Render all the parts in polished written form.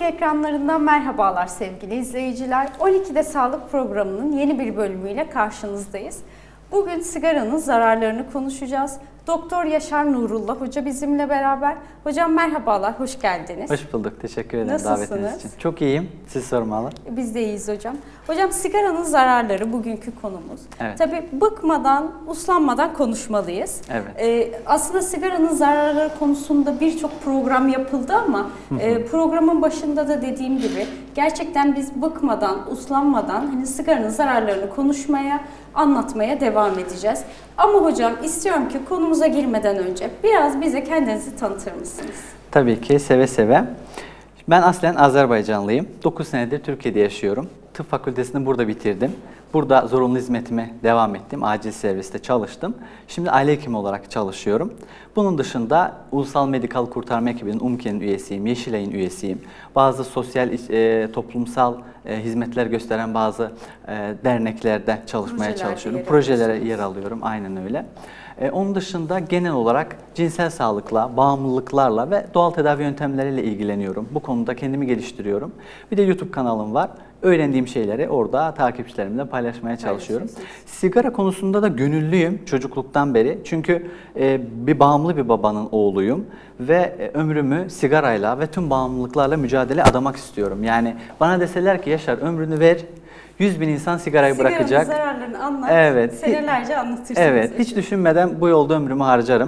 ekranlarından merhabalar sevgili izleyiciler. 12'de Sağlık programının yeni bir bölümüyle karşınızdayız. Bugün sigaranın zararlarını konuşacağız. Doktor Yaşar Nurullah Hoca bizimle beraber. Hocam merhabalar, hoş geldiniz. Hoş bulduk, teşekkür ederim Nasılsınız? davetiniz için. Çok iyiyim, siz sormalı. Biz de iyiyiz hocam. Hocam sigaranın zararları bugünkü konumuz. Evet. Tabii bıkmadan, uslanmadan konuşmalıyız. Evet. Aslında sigaranın zararları konusunda birçok program yapıldı ama programın başında da dediğim gibi gerçekten biz bıkmadan, uslanmadan hani sigaranın zararlarını konuşmaya, anlatmaya devam edeceğiz. Ama hocam istiyorum ki konumuza girmeden önce biraz bize kendinizi tanıtır mısınız? Tabii ki, seve seve. Ben aslen Azerbaycanlıyım. 9 senedir Türkiye'de yaşıyorum. Tıp fakültesini burada bitirdim. Burada zorunlu hizmetime devam ettim. Acil serviste çalıştım. Şimdi aile hekimi olarak çalışıyorum. Bunun dışında Ulusal Medikal Kurtarma Ekibi'nin UMKE'nin üyesiyim, Yeşilay'ın üyesiyim. Bazı sosyal, toplumsal hizmetler gösteren bazı derneklerde çalışmaya çalışıyorum. Projelere yer alıyorum, aynen öyle. Onun dışında genel olarak cinsel sağlıkla, bağımlılıklarla ve doğal tedavi yöntemleriyle ilgileniyorum. Bu konuda kendimi geliştiriyorum. Bir de YouTube kanalım var. Öğrendiğim şeyleri orada takipçilerimle paylaşmaya çalışıyorum. Sigara konusunda da gönüllüyüm çocukluktan beri. Çünkü bir bağımlı bir babanın oğluyum ve ömrümü sigarayla ve tüm bağımlılıklarla mücadele adamak istiyorum. Yani bana deseler ki Yaşar ömrünü ver, 100.000 insan sigarayı bırakacak. Sigaranın zararlarını anlat, evet, senelerce anlatırsınız. Evet, hiç düşünmeden bu yolda ömrümü harcarım.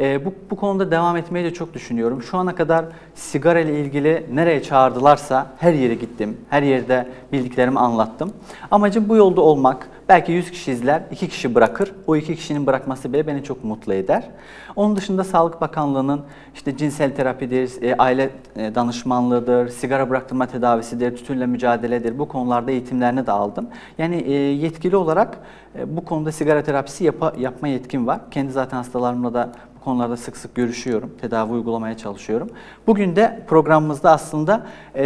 Bu konuda devam etmeyi de çok düşünüyorum. Şu ana kadar sigara ile ilgili nereye çağırdılarsa her yere gittim. Her yerde bildiklerimi anlattım. Amacım bu yolda olmak. Belki 100 kişi izler, 2 kişi bırakır. O 2 kişinin bırakması bile beni çok mutlu eder. Onun dışında Sağlık Bakanlığı'nın işte cinsel terapidir, aile danışmanlığıdır, sigara bıraktırma tedavisidir, tütünle mücadeledir. Bu konularda eğitimlerini de aldım. Yani yetkili olarak bu konuda sigara terapisi yapma yetkim var. Kendi zaten hastalarımla da bu konularda sık sık görüşüyorum, tedavi uygulamaya çalışıyorum. Bugün de programımızda aslında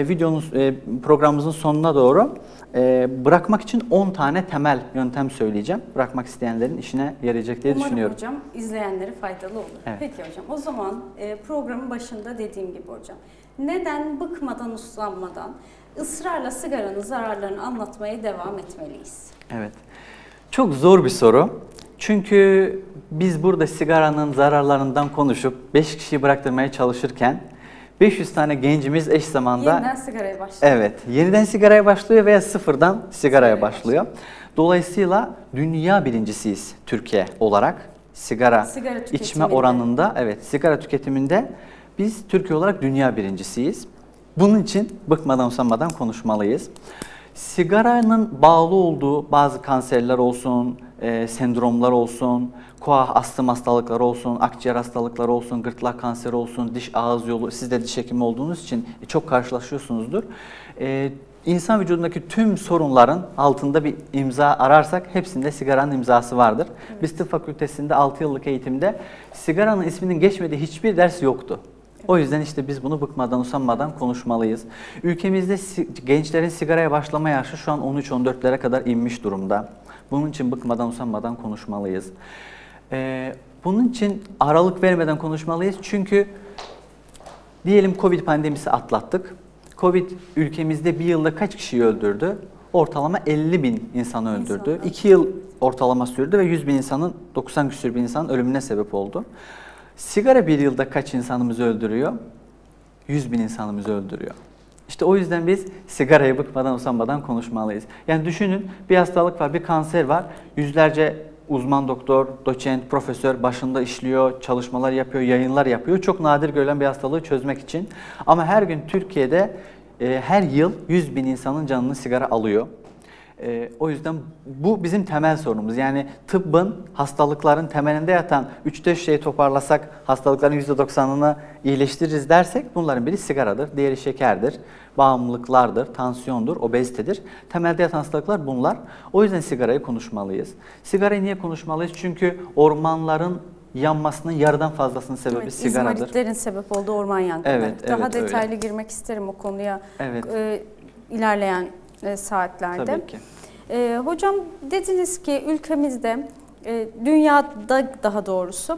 programımızın sonuna doğru bırakmak için 10 tane temel yöntem söyleyeceğim. Bırakmak isteyenlerin işine yarayacak diye düşünüyorum. Umarım hocam izleyenlere faydalı olur. Evet. Peki hocam o zaman programın başında dediğim gibi hocam. Neden bıkmadan, uslanmadan ısrarla sigaranın zararlarını anlatmaya devam etmeliyiz? Evet. Çok zor bir soru. Çünkü biz burada sigaranın zararlarından konuşup 5 kişiyi bıraktırmaya çalışırken 500 tane gencimiz eş zamanda yeniden sigaraya başlıyor. Evet, yeniden sigaraya başlıyor veya sıfırdan sigaraya başlıyor. Dolayısıyla dünya birincisiyiz Türkiye olarak. Sigara içme oranında, evet, sigara tüketiminde biz Türkiye olarak dünya birincisiyiz. Bunun için bıkmadan usanmadan konuşmalıyız. Sigaranın bağlı olduğu bazı kanserler olsun, sendromlar olsun, koah, astım hastalıkları olsun, akciğer hastalıkları olsun, gırtlak kanseri olsun, diş ağız yolu, siz de diş hekimi olduğunuz için çok karşılaşıyorsunuzdur. İnsan vücudundaki tüm sorunların altında bir imza ararsak hepsinde sigaranın imzası vardır. Evet. Biz tıp fakültesinde 6 yıllık eğitimde sigaranın isminin geçmediği hiçbir ders yoktu. O yüzden işte biz bunu bıkmadan, usanmadan konuşmalıyız. Ülkemizde gençlerin sigaraya başlama yaşı şu an 13-14'lere kadar inmiş durumda. Bunun için bıkmadan, usanmadan konuşmalıyız. Bunun için aralık vermeden konuşmalıyız. Çünkü diyelim Covid pandemisi atlattık. Covid ülkemizde bir yılda kaç kişiyi öldürdü? Ortalama 50.000 insanı öldürdü. 2 yıl ortalama sürdü ve 100.000 insanın, 90 küsur bin insanın ölümüne sebep oldu. Sigara bir yılda kaç insanımızı öldürüyor? 100.000 insanımızı öldürüyor. İşte o yüzden biz sigarayı bıkmadan usanmadan konuşmalıyız. Yani düşünün, bir hastalık var, bir kanser var. Yüzlerce uzman doktor, doçent, profesör başında işliyor, çalışmalar yapıyor, yayınlar yapıyor. Çok nadir görülen bir hastalığı çözmek için. Ama her gün Türkiye'de her yıl 100.000 insanın canını sigara alıyor. O yüzden bu bizim temel sorunumuz. Yani tıbbın, hastalıkların temelinde yatan 3-4 şeyi toparlasak hastalıkların %90'ını iyileştiririz dersek bunların biri sigaradır, diğeri şekerdir, bağımlılıklardır, tansiyondur, obezitedir. Temelde yatan hastalıklar bunlar. O yüzden sigarayı konuşmalıyız. Sigarayı niye konuşmalıyız? Çünkü ormanların yanmasının yarıdan fazlasının sebebi sigaradır. İzmaritlerin sebep olduğu orman yangınları. Evet, Daha evet, detaylı öyle. Girmek isterim o konuya Evet. ilerleyen saatlerde. Tabii ki. Hocam dediniz ki ülkemizde, dünyada daha doğrusu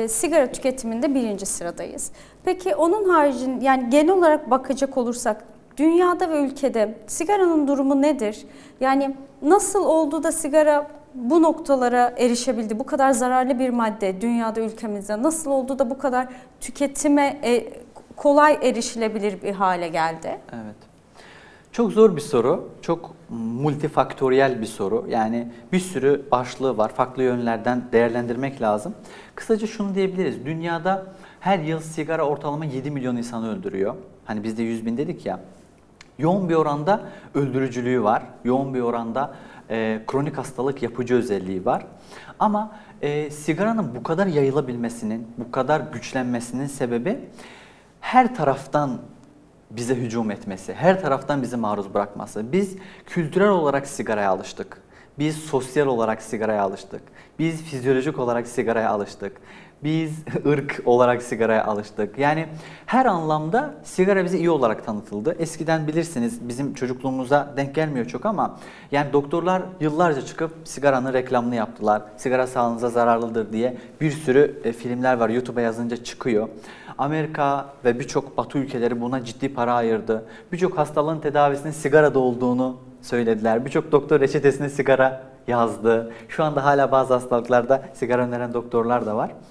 sigara tüketiminde 1. sıradayız. Peki onun haricinde, yani genel olarak bakacak olursak dünyada ve ülkede sigaranın durumu nedir? Yani nasıl oldu da sigara bu noktalara erişebildi? Bu kadar zararlı bir madde dünyada, ülkemizde nasıl oldu da bu kadar tüketime kolay erişilebilir bir hale geldi? Evet. Çok zor bir soru, çok multifaktöriyel bir soru. Yani bir sürü başlığı var, farklı yönlerden değerlendirmek lazım. Kısaca şunu diyebiliriz, dünyada her yıl sigara ortalama 7 milyon insanı öldürüyor. Hani biz de 100 bin dedik ya. Yoğun bir oranda öldürücülüğü var, yoğun bir oranda kronik hastalık yapıcı özelliği var. Ama sigaranın bu kadar yayılabilmesinin, bu kadar güçlenmesinin sebebi her taraftan bize hücum etmesi, her taraftan bizi maruz bırakması. Biz kültürel olarak sigaraya alıştık. Biz sosyal olarak sigaraya alıştık. Biz fizyolojik olarak sigaraya alıştık. Biz ırk olarak sigaraya alıştık. Yani her anlamda sigara bize iyi olarak tanıtıldı. Eskiden bilirsiniz bizim çocukluğumuza denk gelmiyor çok ama yani doktorlar yıllarca çıkıp sigaranın reklamını yaptılar. Sigara sağlığınıza zararlıdır diye bir sürü filmler var. YouTube'a yazınca çıkıyor. Amerika ve birçok Batı ülkeleri buna ciddi para ayırdı. Birçok hastalığın tedavisinin sigarada olduğunu söylediler. Birçok doktor reçetesine sigara yazdı. Şu anda hala bazı hastalıklarda sigara öneren doktorlar da var.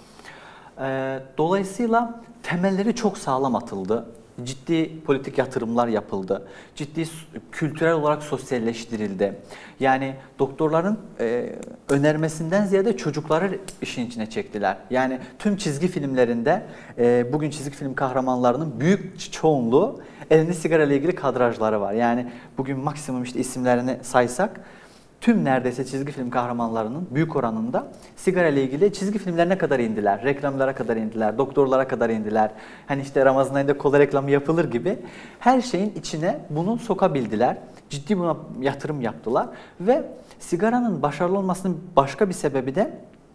Dolayısıyla temelleri çok sağlam atıldı. Ciddi politik yatırımlar yapıldı. Ciddi kültürel olarak sosyalleştirildi. Yani doktorların önermesinden ziyade çocukları işin içine çektiler. Yani tüm çizgi filmlerinde bugün çizgi film kahramanlarının büyük çoğunluğu elinde sigara ile ilgili kadrajları var. Yani bugün maksimum işte isimlerini saysak tüm neredeyse çizgi film kahramanlarının büyük oranında sigara ile ilgili çizgi filmlerine kadar indiler, reklamlara kadar indiler, doktorlara kadar indiler. Hani işte Ramazan ayında kola reklamı yapılır gibi her şeyin içine bunu sokabildiler. Ciddi buna yatırım yaptılar ve sigaranın başarılı olmasının başka bir sebebi de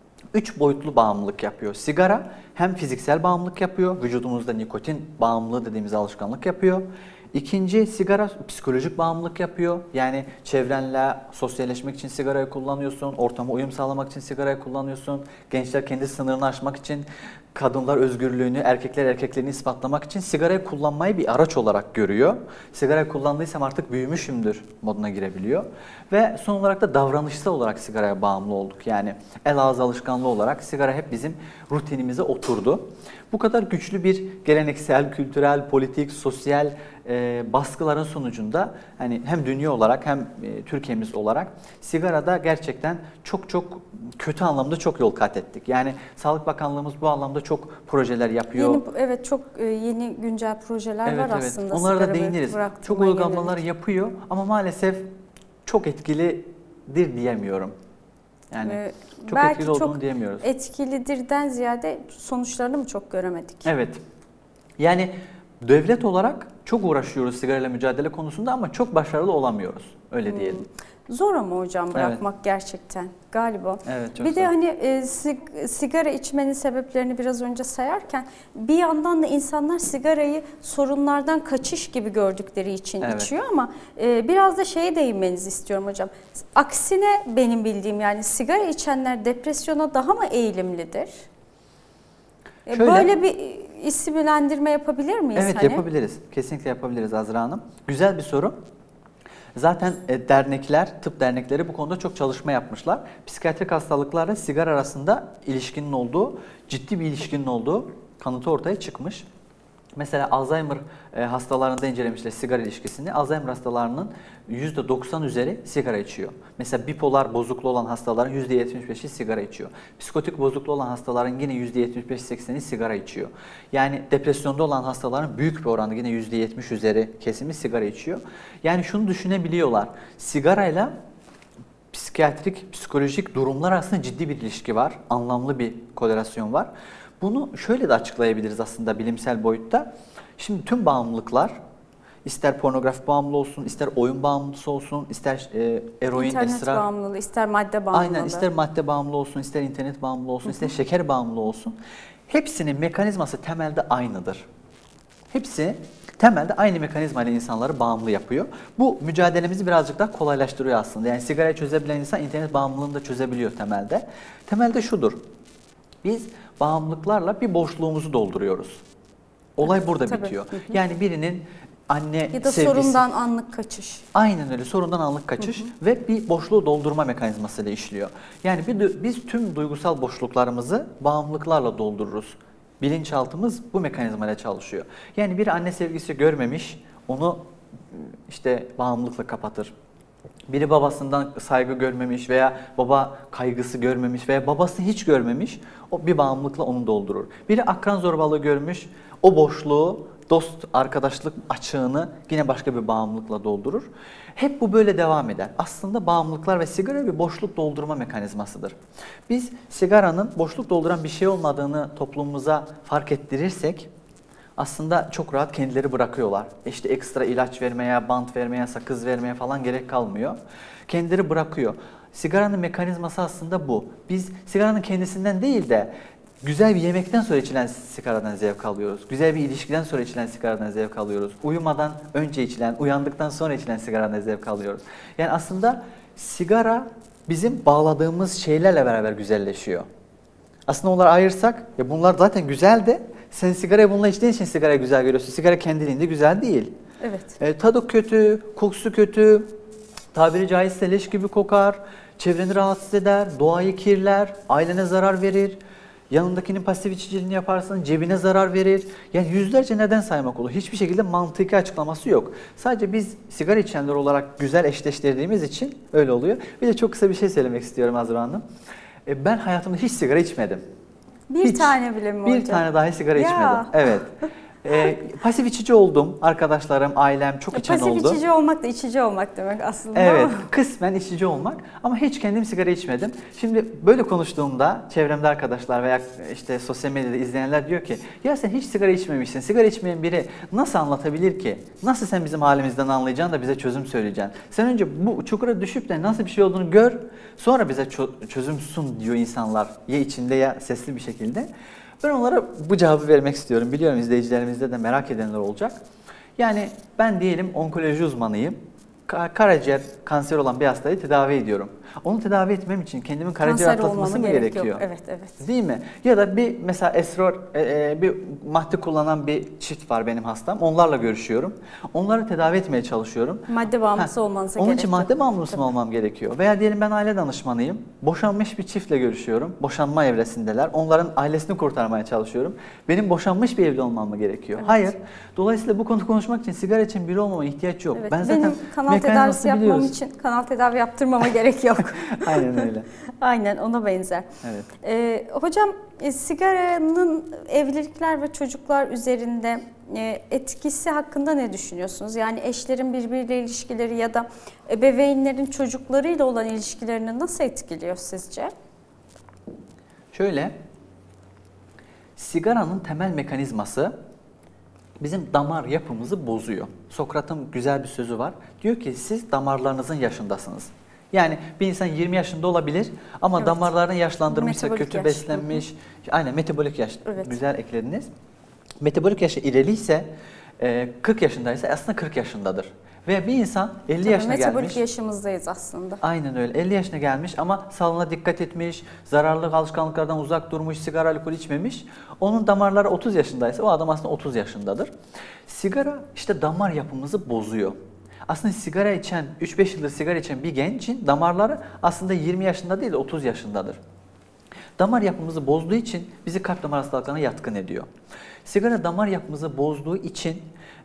3 boyutlu bağımlılık yapıyor. Sigara hem fiziksel bağımlılık yapıyor, vücudumuzda nikotin bağımlılığı dediğimiz alışkanlık yapıyor. İkinci, sigara psikolojik bağımlılık yapıyor. Yani çevrenle sosyalleşmek için sigarayı kullanıyorsun, ortama uyum sağlamak için sigarayı kullanıyorsun. Gençler kendi sınırını aşmak için, kadınlar özgürlüğünü, erkekler erkekliğini ispatlamak için sigarayı kullanmayı bir araç olarak görüyor. Sigarayı kullandıysam artık büyümüşümdür moduna girebiliyor. Ve son olarak da davranışsal olarak sigaraya bağımlı olduk. Yani el ağız alışkanlığı olarak sigara hep bizim rutinimize oturdu. Bu kadar güçlü bir geleneksel, kültürel, politik, sosyal baskıların sonucunda hani hem dünya olarak hem Türkiye'miz olarak sigarada gerçekten çok kötü anlamda çok yol kat ettik. Yani Sağlık Bakanlığımız bu anlamda çok projeler yapıyor. Evet, çok yeni güncel projeler var aslında. Onlara da değiniriz. Çok uygulamalar yapıyor ama maalesef çok etkilidir diyemiyorum. Yani çok etkili olduğunu diyemiyoruz. Etkilidirden ziyade sonuçlarını mı çok göremedik? Evet. Yani devlet olarak çok uğraşıyoruz sigarayla mücadele konusunda ama çok başarılı olamıyoruz. Öyle diyelim. Zor ama hocam bırakmak gerçekten galiba. Evet, çok bir zor. de hani sigara içmenin sebeplerini biraz önce sayarken bir yandan da insanlar sigarayı sorunlardan kaçış gibi gördükleri için içiyor ama biraz da şeye değinmenizi istiyorum hocam. Aksine benim bildiğim yani sigara içenler depresyona daha mı eğilimlidir? Böyle bir isimlendirme yapabilir miyiz? Evet, yapabiliriz. Kesinlikle yapabiliriz Azra Hanım. Güzel bir soru. Zaten dernekler, tıp dernekleri bu konuda çok çalışma yapmışlar. Psikiyatrik hastalıklarla sigara arasında ilişkinin olduğu, ciddi bir ilişkinin olduğu kanıtı ortaya çıkmış. Mesela Alzheimer hastalarında incelemişler sigara ilişkisini. Alzheimer hastalarının %90 üzeri sigara içiyor. Mesela bipolar bozukluğu olan hastaların %75'i sigara içiyor. Psikotik bozukluğu olan hastaların yine %75-80'i sigara içiyor. Yani depresyonda olan hastaların büyük bir oranda yine %70 üzeri kesimi sigara içiyor. Yani şunu düşünebiliyorlar. Sigarayla psikiyatrik, psikolojik durumlar arasında ciddi bir ilişki var. Anlamlı bir korelasyon var. Bunu şöyle de açıklayabiliriz aslında bilimsel boyutta. Şimdi tüm bağımlılıklar, ister pornografi bağımlı olsun, ister oyun bağımlısı olsun, ister eroin, İnternet esrar, bağımlılığı, ister madde bağımlılığı. aynen, ister madde bağımlı olsun, ister internet bağımlı olsun, ister şeker bağımlı olsun. Hepsinin mekanizması temelde aynıdır. Hepsi temelde aynı mekanizma ile insanları bağımlı yapıyor. Bu mücadelemizi birazcık daha kolaylaştırıyor aslında. Yani sigarayı çözebilen insan internet bağımlılığını da çözebiliyor temelde. Temelde şudur. Biz bağımlılıklarla bir boşluğumuzu dolduruyoruz. Olay burada bitiyor. Yani birinin anne ya da sevgisi. sorundan anlık kaçış. Aynen öyle, sorundan anlık kaçış ve bir boşluğu doldurma mekanizmasıyla işliyor. Yani biz tüm duygusal boşluklarımızı bağımlılıklarla doldururuz. Bilinçaltımız bu mekanizmayla çalışıyor. Yani bir anne sevgisi görmemiş, onu işte bağımlılıkla kapatır. Biri babasından saygı görmemiş veya baba kaygısı görmemiş veya babasını hiç görmemiş, o bir bağımlılıkla onu doldurur. Biri akran zorbalığı görmüş, o boşluğu, dost, arkadaşlık açığını yine başka bir bağımlılıkla doldurur. Hep bu böyle devam eder. Aslında bağımlılıklar ve sigara bir boşluk doldurma mekanizmasıdır. Biz sigaranın boşluk dolduran bir şey olmadığını toplumumuza fark ettirirsek, aslında çok rahat kendileri bırakıyorlar. İşte ekstra ilaç vermeye, bant vermeye, sakız vermeye falan gerek kalmıyor. Kendileri bırakıyor. Sigaranın mekanizması aslında bu. Biz sigaranın kendisinden değil de güzel bir yemekten sonra içilen sigaradan zevk alıyoruz. Güzel bir ilişkiden sonra içilen sigaradan zevk alıyoruz. Uyumadan önce içilen, uyandıktan sonra içilen sigaradan zevk alıyoruz. Yani aslında sigara bizim bağladığımız şeylerle beraber güzelleşiyor. Aslında onları ayırsak, ya bunlar zaten güzel de sen sigarayı bununla içtiğin için sigarayı güzel görüyorsun. Sigara kendiliğinde güzel değil. Evet. Tadı kötü, kokusu kötü, tabiri caizse leş gibi kokar, çevreni rahatsız eder, doğayı kirler, ailene zarar verir. Yanındakinin pasif içiciliğini yaparsın, cebine zarar verir. Yani yüzlerce neden saymak olur. Hiçbir şekilde mantıki açıklaması yok. Sadece biz sigara içenler olarak güzel eşleştirdiğimiz için öyle oluyor. Bir de çok kısa bir şey söylemek istiyorum Azra Hanım. Ben hayatımda hiç sigara içmedim. Bir tane bile mi hocam? Bir tane dahi sigara içmedim. Evet. Pasif içici oldum. Arkadaşlarım, ailem çok içen oldu. Pasif içici olmak da içici olmak demek aslında. Evet, kısmen içici olmak ama hiç kendim sigara içmedim. Şimdi böyle konuştuğumda çevremde arkadaşlar veya işte sosyal medyada izleyenler diyor ki ya sen hiç sigara içmemişsin. Sigara içmeyen biri nasıl anlatabilir ki? Nasıl sen bizim halimizden anlayacaksın da bize çözüm söyleyeceksin? Sen önce bu çukura düşüp de nasıl bir şey olduğunu gör, sonra bize çözüm sun diyor insanlar. Ya içinde ya sesli bir şekilde. Ben onlara bu cevabı vermek istiyorum. Biliyorum izleyicilerimizde de merak edenler olacak. Yani ben diyelim onkoloji uzmanıyım. Karaciğer kanseri olan bir hastayı tedavi ediyorum. Onu tedavi etmem için kendimin karaciğer atlatması mı gerekiyor? Evet, evet. Değil mi? Ya da bir mesela esrar, bir madde kullanan bir çift var benim hastam. Onlarla görüşüyorum. Onları tedavi etmeye çalışıyorum. Madde bağımlısı olmanıza gerek yok. Onun için madde bağımlısı mı olmam gerekiyor? Veya diyelim ben aile danışmanıyım. Boşanmış bir çiftle görüşüyorum. Boşanma evresindeler. Onların ailesini kurtarmaya çalışıyorum. Benim boşanmış bir evli olmam mı gerekiyor? Evet. Hayır. Dolayısıyla bu konu konuşmak için sigara için biri olmama ihtiyaç yok. Evet. Ben zaten benim kanal tedavisi yapmam için kanal tedavi yaptırmama gerek yok. Aynen öyle. Aynen ona benzer. Evet. Hocam sigaranın evlilikler ve çocuklar üzerinde etkisi hakkında ne düşünüyorsunuz? Yani eşlerin birbiriyle ilişkileri ya da ebeveynlerin çocuklarıyla olan ilişkilerini nasıl etkiliyor sizce? Şöyle, sigaranın temel mekanizması bizim damar yapımızı bozuyor. Sokrat'ın güzel bir sözü var. Diyor ki siz damarlarınızın yaşındasınız. Yani bir insan 20 yaşında olabilir ama evet, damarlarını yaşlandırmışsa, metabolik kötü yaş, beslenmiş. Aynen metabolik yaş. Evet. Güzel eklediniz. Metabolik yaşı ileriyse 40 yaşındaysa aslında 40 yaşındadır. Veya bir insan 50 yaşına gelmiş. Metabolik yaşımızdayız aslında. Aynen öyle. 50 yaşına gelmiş ama sağlığına dikkat etmiş, zararlı alışkanlıklardan uzak durmuş, sigara, alkol içmemiş. Onun damarları 30 yaşındaysa o adam aslında 30 yaşındadır. Sigara işte damar yapımızı bozuyor. Aslında sigara içen, 3-5 yıldır sigara içen bir gencin damarları aslında 20 yaşında değil de 30 yaşındadır. Damar yapımızı bozduğu için bizi kalp damar hastalıklarına yatkın ediyor. Sigara damar yapımızı bozduğu için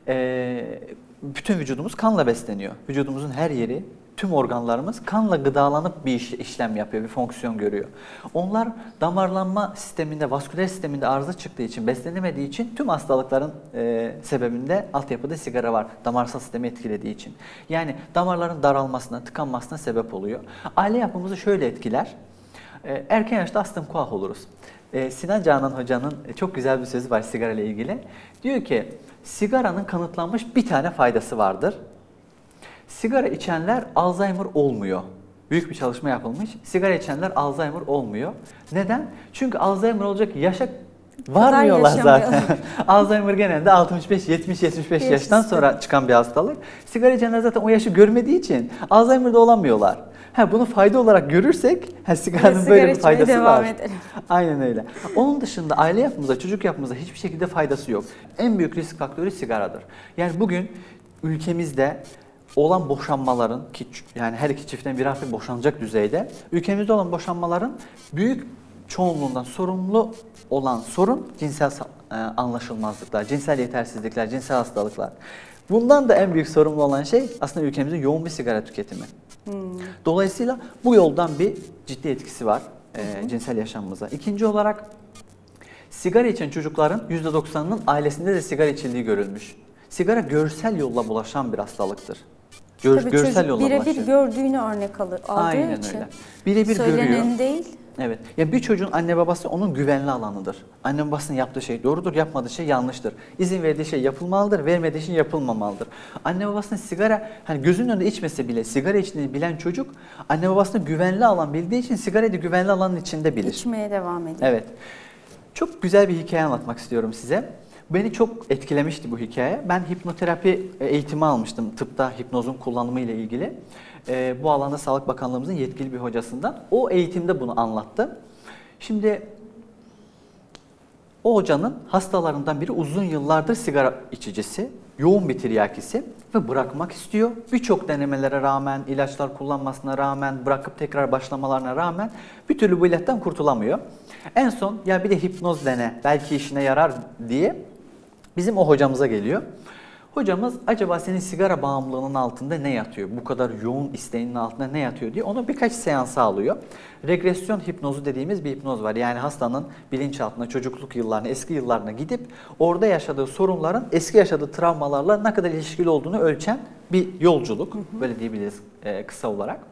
bütün vücudumuz kanla besleniyor. Vücudumuzun her yeri, tüm organlarımız kanla gıdalanıp bir işlem yapıyor, bir fonksiyon görüyor. Onlar damarlanma sisteminde, vasküler sisteminde arıza çıktığı için, beslenemediği için tüm hastalıkların sebebinde altyapıda sigara var. Damarsal sistemi etkilediği için. Yani damarların daralmasına, tıkanmasına sebep oluyor. Aile yapımızı şöyle etkiler. Erken yaşta astım kuah oluruz. Sinan Canan Hoca'nın çok güzel bir sözü var sigara ile ilgili. Diyor ki, sigaranın kanıtlanmış bir tane faydası vardır. Sigara içenler Alzheimer olmuyor. Büyük bir çalışma yapılmış. Sigara içenler Alzheimer olmuyor. Neden? Çünkü Alzheimer olacak yaşa varmıyorlar zaten. Alzheimer genelde 65, 70, 75 yaştan sonra çıkan bir hastalık. Sigara içenler zaten o yaşı görmediği için Alzheimer'da olamıyorlar. Bunu fayda olarak görürsek sigaranın sigara böyle bir içmeye faydası devam var. edelim. Aynen öyle. Onun dışında aile yapımıza, çocuk yapımıza hiçbir şekilde faydası yok. En büyük risk faktörü sigaradır. Yani bugün ülkemizde olan boşanmaların, ki yani her iki çiftten bir hafif boşanacak düzeyde, ülkemizde olan boşanmaların büyük çoğunluğundan sorumlu olan sorun cinsel anlaşılmazlıklar, cinsel yetersizlikler, cinsel hastalıklar. Bundan da en büyük sorumlu olan şey aslında ülkemizde yoğun bir sigara tüketimi. Dolayısıyla bu yoldan bir ciddi etkisi var cinsel yaşamımıza. İkinci olarak sigara içen çocukların %90'ının ailesinde de sigara içildiği görülmüş. Sigara görsel yolla bulaşan bir hastalıktır. Görsel yolla bulaşıyor. Birebir gördüğünü örnek aldığı Aynen için. öyle. Birebir görüyor. Söylenen değil. Evet. Ya bir çocuğun anne babası onun güvenli alanıdır. Anne babasının yaptığı şey doğrudur, yapmadığı şey yanlıştır. İzin verdiği şey yapılmalıdır, vermediği şey yapılmamalıdır. Anne babasının sigara, gözünün önünde içmese bile sigara içtiğini bilen çocuk, anne babasının güvenli alan bildiği için sigarayı da güvenli alanın içinde bilir. İçmeye devam ediyor. Evet. Çok güzel bir hikaye anlatmak istiyorum size. Beni çok etkilemişti bu hikaye. Ben hipnoterapi eğitimi almıştım tıpta hipnozun kullanımı ile ilgili. Bu alanda Sağlık Bakanlığımızın yetkili bir hocasından. O eğitimde bunu anlattı. Şimdi o hocanın hastalarından biri uzun yıllardır sigara içicisi, yoğun bir tiryakisi ve bırakmak istiyor. Birçok denemelere rağmen, ilaçlar kullanmasına rağmen, bırakıp tekrar başlamalarına rağmen bir türlü bu illetten kurtulamıyor. En son ya bir de hipnoz dene, belki işine yarar diye bizim o hocamıza geliyor. Hocamız acaba senin sigara bağımlılığının altında ne yatıyor? Bu kadar yoğun isteğinin altında ne yatıyor diye onu birkaç seansa alıyor. Regresyon hipnozu dediğimiz bir hipnoz var. Yani hastanın bilinçaltına, çocukluk yıllarına, eski yıllarına gidip orada yaşadığı sorunların eski yaşadığı travmalarla ne kadar ilişkili olduğunu ölçen bir yolculuk. Böyle diyebiliriz kısa olarak.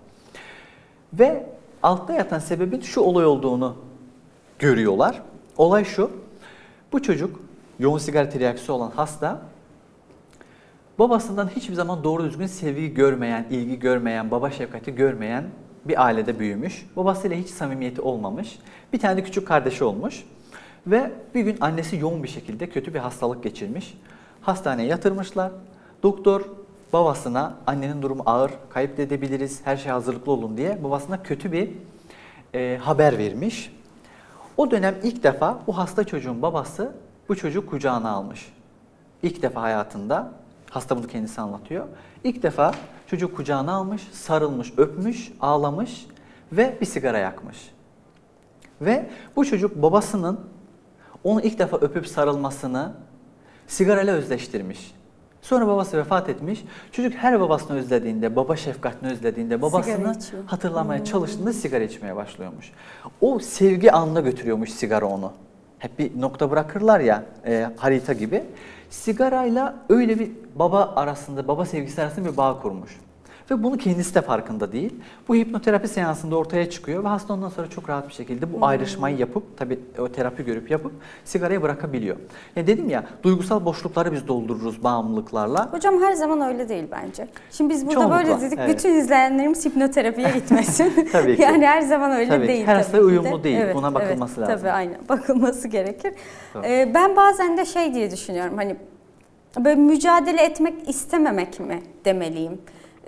Ve altta yatan sebebin şu olay olduğunu görüyorlar. Olay şu, bu çocuk yoğun sigara tiryakisi olan hasta babasından hiçbir zaman doğru düzgün sevgi görmeyen, ilgi görmeyen, baba şefkati görmeyen bir ailede büyümüş. Babasıyla hiç samimiyeti olmamış. Bir tane de küçük kardeşi olmuş. Ve bir gün annesi yoğun bir şekilde kötü bir hastalık geçirmiş. Hastaneye yatırmışlar. Doktor babasına annenin durumu ağır, kayıp edebiliriz, her şey hazırlıklı olun diye babasına kötü bir haber vermiş. O dönem ilk defa bu hasta çocuğun babası bu çocuğu kucağına almış. İlk defa hayatında, hasta bunu kendisi anlatıyor. İlk defa çocuk kucağına almış, sarılmış, öpmüş, ağlamış ve bir sigara yakmış. Ve bu çocuk babasının onu ilk defa öpüp sarılmasını sigarayla özleştirmiş. Sonra babası vefat etmiş. Çocuk her babasını özlediğinde, baba şefkatini özlediğinde, babasını hatırlamaya çalıştığında sigara içmeye başlıyormuş. O sevgi anına götürüyormuş sigara onu. Hep bir nokta bırakırlar ya harita gibi. Sigarayla öyle bir baba sevgisi arasında bir bağ kurmuş. Ve bunu kendisi de farkında değil. Bu hipnoterapi seansında ortaya çıkıyor ve hasta ondan sonra çok rahat bir şekilde bu ayrışmayı yapıp, tabii o terapi görüp yapıp sigarayı bırakabiliyor. Yani dedim ya, duygusal boşlukları biz doldururuz bağımlılıklarla. Hocam her zaman öyle değil bence. Şimdi biz burada çoğunlukla böyle dedik, evet. Bütün izleyenlerimiz hipnoterapiye gitmesin. Tabii ki. Yani her zaman öyle tabii değil. Her hastaya uyumlu de. değil. Evet, buna bakılması lazım. Tabii aynen. Bakılması gerekir. Ben bazen de şey diye düşünüyorum, hani böyle mücadele etmek istememek mi demeliyim?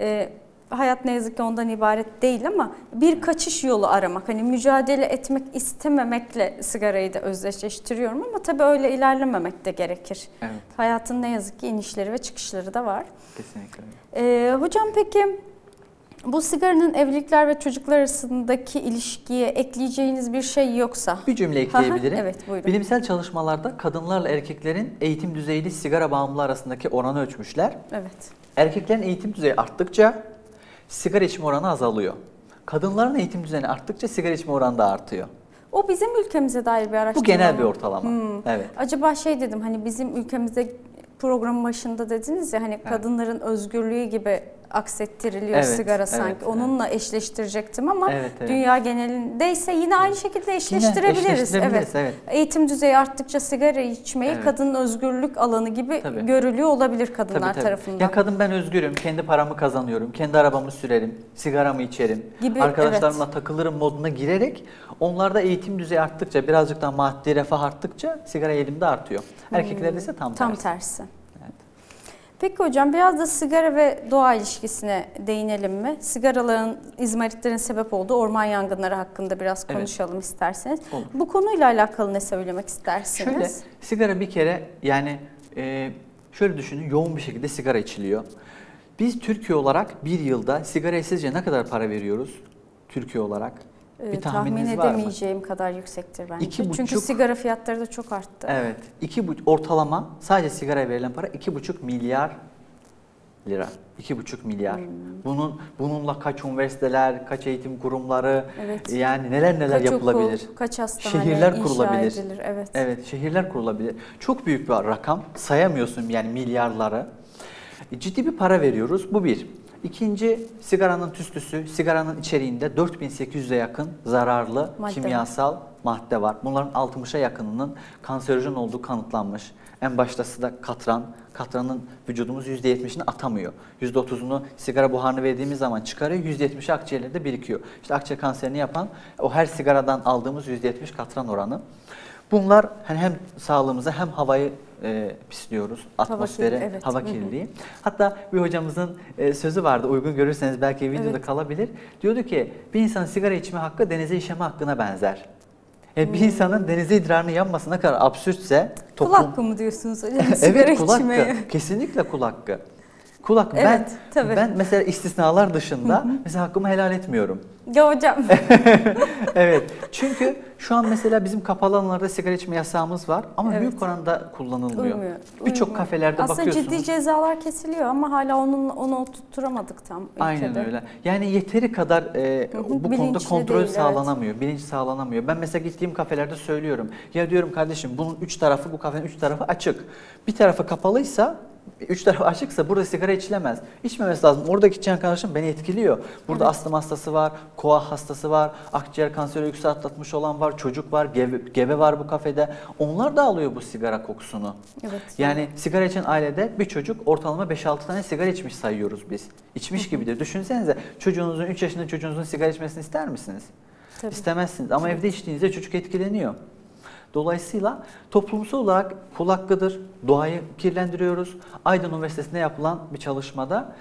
Hayat ne yazık ki ondan ibaret değil ama bir kaçış yolu aramak. Hani mücadele etmek istememekle sigarayı da özdeşleştiriyorum ama tabii öyle ilerlememek de gerekir. Evet. Hayatın ne yazık ki inişleri ve çıkışları da var. Kesinlikle. Hocam peki bu sigaranın evlilikler ve çocuklar arasındaki ilişkiye ekleyeceğiniz bir şey yoksa? Bir cümle ekleyebilirim. Evet, buyurun. Bilimsel çalışmalarda kadınlarla erkeklerin eğitim düzeyiyle sigara bağımlılığı arasındaki oranı ölçmüşler. Evet. Erkeklerin eğitim düzeyi arttıkça sigara içme oranı azalıyor. Kadınların eğitim düzeyi arttıkça sigara içme oranı da artıyor. O bizim ülkemize dair bir araştırma. Bu genel bir ortalama. Evet. Acaba şey dedim, hani bizim ülkemizde programın başında dediniz ya, hani kadınların özgürlüğü gibi aksettiriliyor sigara sanki. Onunla eşleştirecektim ama dünya genelindeyse yine aynı şekilde eşleştirebiliriz. Evet. Eğitim düzeyi arttıkça sigara içmeyi kadının özgürlük alanı gibi görülüyor olabilir kadınlar tarafından. Ya kadın ben özgürüm, kendi paramı kazanıyorum, kendi arabamı sürerim, sigaramı içerim, gibi, arkadaşlarımla takılırım moduna girerek onlarda eğitim düzeyi arttıkça, birazcık daha maddi refah arttıkça sigara eğilimde artıyor. Erkeklerde ise tam tersi. Tam tersi. Peki hocam biraz da sigara ve doğa ilişkisine değinelim mi? Sigaraların, izmaritlerin sebep olduğu orman yangınları hakkında biraz konuşalım isterseniz. Olur. Bu konuyla alakalı ne söylemek istersiniz? Şöyle, sigara bir kere yani şöyle düşünün, yoğun bir şekilde sigara içiliyor. Biz Türkiye olarak bir yılda sigaraya sizce ne kadar para veriyoruz Türkiye olarak? Bir tahmininiz tahmin var mı? edemeyeceğim kadar yüksektir bence. 2,5 Çünkü sigara fiyatları da çok arttı. Evet. Ortalama sadece sigaraya verilen para 2,5 milyar lira. 2,5 milyar. Bununla kaç üniversiteler, kaç eğitim kurumları, Evet. yani neler Kaç yapılabilir. okul, kaç hastane Şehirler inşa kurulabilir. edilir. Evet. Evet, şehirler kurulabilir. Çok büyük bir rakam. Sayamıyorsun yani milyarları. Ciddi bir para veriyoruz. Bu bir. İkinci, sigaranın tüstüsü, sigaranın içeriğinde 4800'e yakın zararlı kimyasal madde var. Bunların 60'a yakınının kanserojen olduğu kanıtlanmış. En baştası da katran. Katranın vücudumuz %70'ini atamıyor. %30'unu sigara buharını verdiğimiz zaman çıkarıyor, %70'i akciğerlerde birikiyor. İşte akciğer kanserini yapan o her sigaradan aldığımız %70 katran oranı. Bunlar hem sağlığımıza hem havayı pisliyoruz, atmosfere, hava kirliliği. Hatta bir hocamızın sözü vardı, uygun görürseniz belki videoda kalabilir. Diyordu ki bir insanın sigara içme hakkı denize işeme hakkına benzer. Bir insanın denize idrarını yanması ne kadar absürtse Kul hakkı mı diyorsunuz hocam? Sigara evet, kul hakkı. içmeye. Kesinlikle kul hakkı. Kul hakkı. Evet, ben mesela istisnalar dışında mesela hakkımı helal etmiyorum. Ya hocam. Evet. Çünkü şu an mesela bizim kapalı alanlarda sigara içme yasağımız var ama büyük oranda kullanılmıyor. Birçok kafelerde aslında bakıyorsunuz. Aslında ciddi cezalar kesiliyor ama hala onu oturtturamadık tam ülkede. Aynen öyle. Yani yeteri kadar bu konuda kontrol değil, sağlanamıyor, bilinç sağlanamıyor. Ben mesela gittiğim kafelerde söylüyorum. Ya diyorum kardeşim bunun 3 tarafı, bu kafenin 3 tarafı açık. Bir tarafı kapalıysa, 3 tarafı açıksa burada sigara içilemez. İçmemesi lazım. Oradaki içen arkadaşım beni etkiliyor. Burada astım hastası var, koa hastası var, akciğer kanseri yüksek atlatmış olan var, çocuk var, gebe var bu kafede. Onlar da alıyor bu sigara kokusunu. Evet. Yani sigara içen ailede bir çocuk ortalama 5-6 tane sigara içmiş sayıyoruz biz. İçmiş gibidir. Düşünsenize çocuğunuzun 3 yaşında çocuğunuzun sigara içmesini ister misiniz? Tabii. İstemezsiniz ama evde içtiğinizde çocuk etkileniyor. Dolayısıyla toplumsal olarak kul hakkıdır, doğayı kirlendiriyoruz. Aydın Üniversitesi'nde yapılan bir çalışmada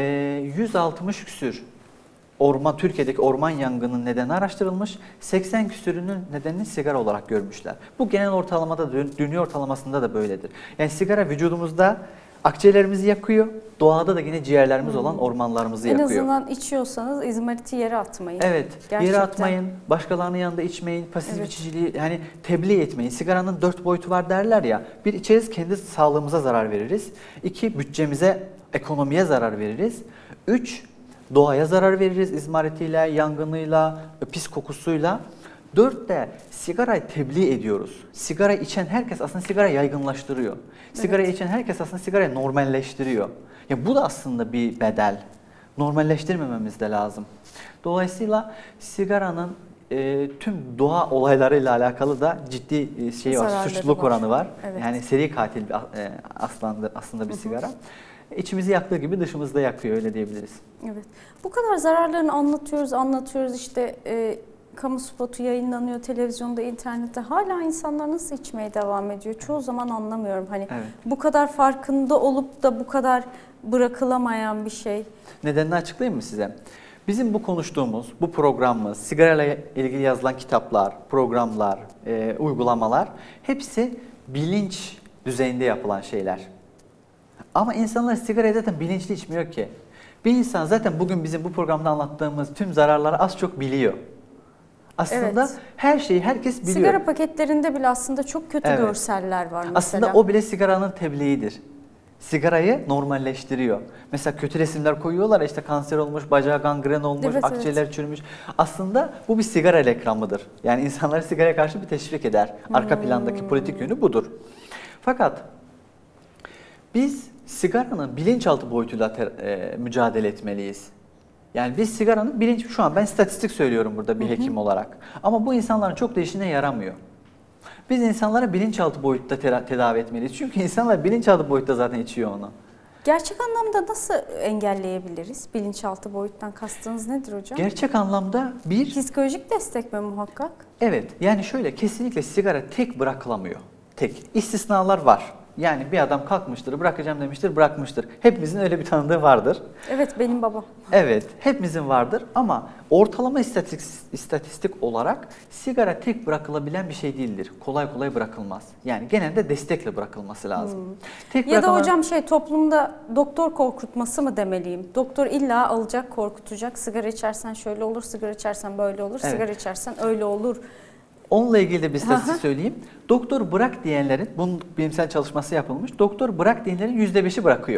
160 küsür Türkiye'deki orman yangının nedeni araştırılmış. 80 küsürünün nedenini sigara olarak görmüşler. Bu genel ortalamada, dünya ortalamasında da böyledir. Yani sigara vücudumuzda akciğerlerimizi yakıyor, doğada da yine ciğerlerimiz olan ormanlarımızı yakıyor. En azından içiyorsanız izmariti yere atmayın. Evet, gerçekten. Yere atmayın, başkalarının yanında içmeyin, pasif içiciliği yani tebliğ etmeyin. Sigaranın 4 boyutu var derler ya, bir içeriz kendi sağlığımıza zarar veririz. 2 bütçemize, ekonomiye zarar veririz. 3 doğaya zarar veririz izmaritiyle, yangınıyla, pis kokusuyla. 4 de sigarayı tebliğ ediyoruz. Sigara içen herkes aslında sigara yaygınlaştırıyor. Sigara içen herkes aslında sigarayı normalleştiriyor. Ya bu da aslında bir bedel. Normalleştirmememiz de lazım. Dolayısıyla sigaranın tüm doğa olaylarıyla alakalı da ciddi suçluluk oranı var. Evet. Yani seri katil aslında bir sigara. İçimizi yaktığı gibi dışımızda yakıyor, öyle diyebiliriz. Evet. Bu kadar zararlarını anlatıyoruz işte kamu spotu yayınlanıyor televizyonda, internette. Hala insanlar nasıl içmeye devam ediyor? Çoğu zaman anlamıyorum. Hani bu kadar farkında olup da bu kadar bırakılamayan bir şey. Nedenini açıklayayım mı size? Bizim bu konuştuğumuz, bu programımız, sigarayla ilgili yazılan kitaplar, programlar, uygulamalar hepsi bilinç düzeyinde yapılan şeyler. Ama insanlar sigarayı zaten bilinçli içmiyor ki. Bir insan zaten bugün bizim bu programda anlattığımız tüm zararları az çok biliyor. Aslında her şeyi herkes biliyor. Sigara paketlerinde bile aslında çok kötü görseller var mesela. Aslında o bile sigaranın tebliğidir. Sigarayı normalleştiriyor. Mesela kötü resimler koyuyorlar, işte kanser olmuş, bacağı gangren olmuş, akciğerler çürümüş. Aslında bu bir sigara reklamıdır. Yani insanları sigaraya karşı bir teşvik eder. Arka plandaki politik yönü budur. Fakat biz sigaranın bilinçaltı boyutuyla mücadele etmeliyiz. Yani biz sigaranın şu an ben istatistik söylüyorum burada bir hekim olarak. Ama bu insanların çok da işine yaramıyor. Biz insanlara bilinçaltı boyutta tedavi etmeliyiz. Çünkü insanlar bilinçaltı boyutta zaten içiyor onu. Gerçek anlamda nasıl engelleyebiliriz? Bilinçaltı boyuttan kastınız nedir hocam? Gerçek anlamda psikolojik destek mi muhakkak? Evet. Yani şöyle kesinlikle sigara tek bırakılamıyor. Tek. İstisnalar var. Yani bir adam kalkmıştır, bırakacağım demiştir, bırakmıştır. Hepimizin öyle bir tanıdığı vardır. Evet, benim babam. Evet, hepimizin vardır ama ortalama istatistik olarak sigara tek bırakılabilen bir şey değildir. Kolay kolay bırakılmaz. Yani genelde destekle bırakılması lazım. Tek Ya da hocam toplumda doktor korkutması mı demeliyim? Doktor illa alacak, korkutacak. Sigara içersen şöyle olur, sigara içersen böyle olur, Evet. sigara içersen öyle olur. Onunla ilgili de bir istatistik söyleyeyim. Doktor bırak diyenlerin, bunun bilimsel çalışması yapılmış. Doktor bırak diyenlerin %5'i bırakıyor.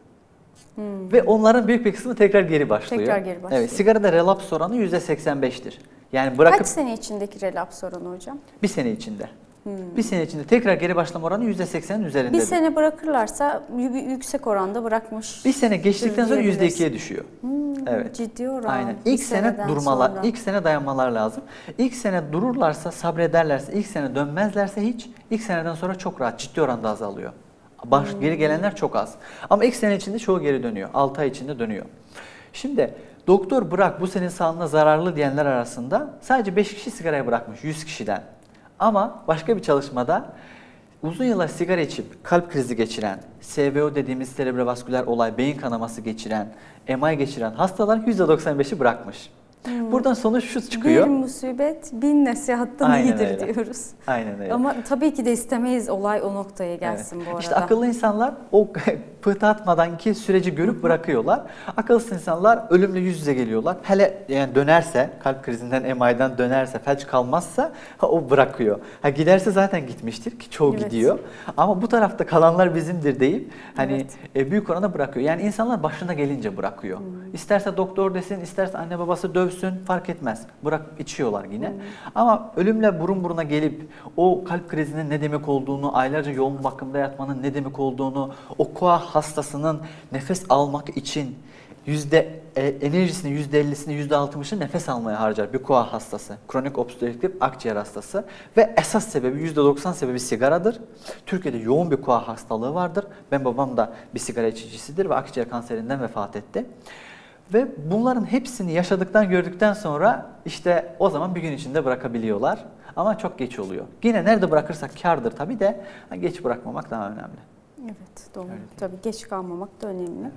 Ve onların büyük bir kısmı tekrar geri başlıyor. Tekrar geri başlıyor. Evet, sigarada relaps oranı %85'tir. Yani bırakıp Kaç sene içindeki relaps oranı hocam? bir sene içinde. Bir sene içinde tekrar geri başlama oranı %80'in üzerindedir. Bir sene bırakırlarsa yüksek oranda bırakmış. Bir sene geçtikten sonra diyebiliriz. %2'ye düşüyor. Evet. Ciddi oran. Aynen. Bir İlk sene seneden durmalar, sonra. ilk sene dayanmalar lazım. İlk sene dururlarsa, sabrederlerse, ilk sene dönmezlerse hiç, ilk seneden sonra çok rahat, ciddi oranda azalıyor. Geri gelenler çok az. Ama ilk sene içinde çoğu geri dönüyor. 6 ay içinde dönüyor. Şimdi doktor bırak bu senin sağlığına zararlı diyenler arasında sadece 5 kişi sigarayı bırakmış 100 kişiden. Ama başka bir çalışmada uzun yıllar sigara içip kalp krizi geçiren, SVO dediğimiz serebrovasküler olay, beyin kanaması geçiren, MI geçiren hastalar %95'i bırakmış. Buradan sonuç şu çıkıyor. Bir musibet bin nasihattan Aynen iyidir öyle. diyoruz. Aynen öyle. Ama tabii ki de istemeyiz olay o noktaya gelsin bu arada. İşte akıllı insanlar o pıhtı atmadanki süreci görüp bırakıyorlar. Akılsız insanlar ölümle yüz yüze geliyorlar. Hele yani dönerse, kalp krizinden, MI'den dönerse, felç kalmazsa o bırakıyor. Giderse zaten gitmiştir ki çoğu Evet. gidiyor. Ama bu tarafta kalanlar bizimdir deyip hani büyük oranda bırakıyor. Yani insanlar başına gelince bırakıyor. İsterse doktor desin, isterse anne babası dövsün fark etmez. Bırak içiyorlar yine. Ama ölümle burun buruna gelip o kalp krizinin ne demek olduğunu, aylarca yoğun bakımda yatmanın ne demek olduğunu, o koa hastasının nefes almak için enerjisini %50'sini %60'ını nefes almaya harcar bir koa hastası. Kronik obstrüktif akciğer hastası ve esas sebebi %90 sebebi sigaradır. Türkiye'de yoğun bir koa hastalığı vardır. Ben babam da bir sigara içicisidir ve akciğer kanserinden vefat etti. Ve bunların hepsini yaşadıktan gördükten sonra işte o zaman bir gün içinde bırakabiliyorlar. Ama çok geç oluyor. Yine nerede bırakırsak kârdır tabii de geç bırakmamak daha önemli. Evet doğru. Tabii geç kalmamak da önemli.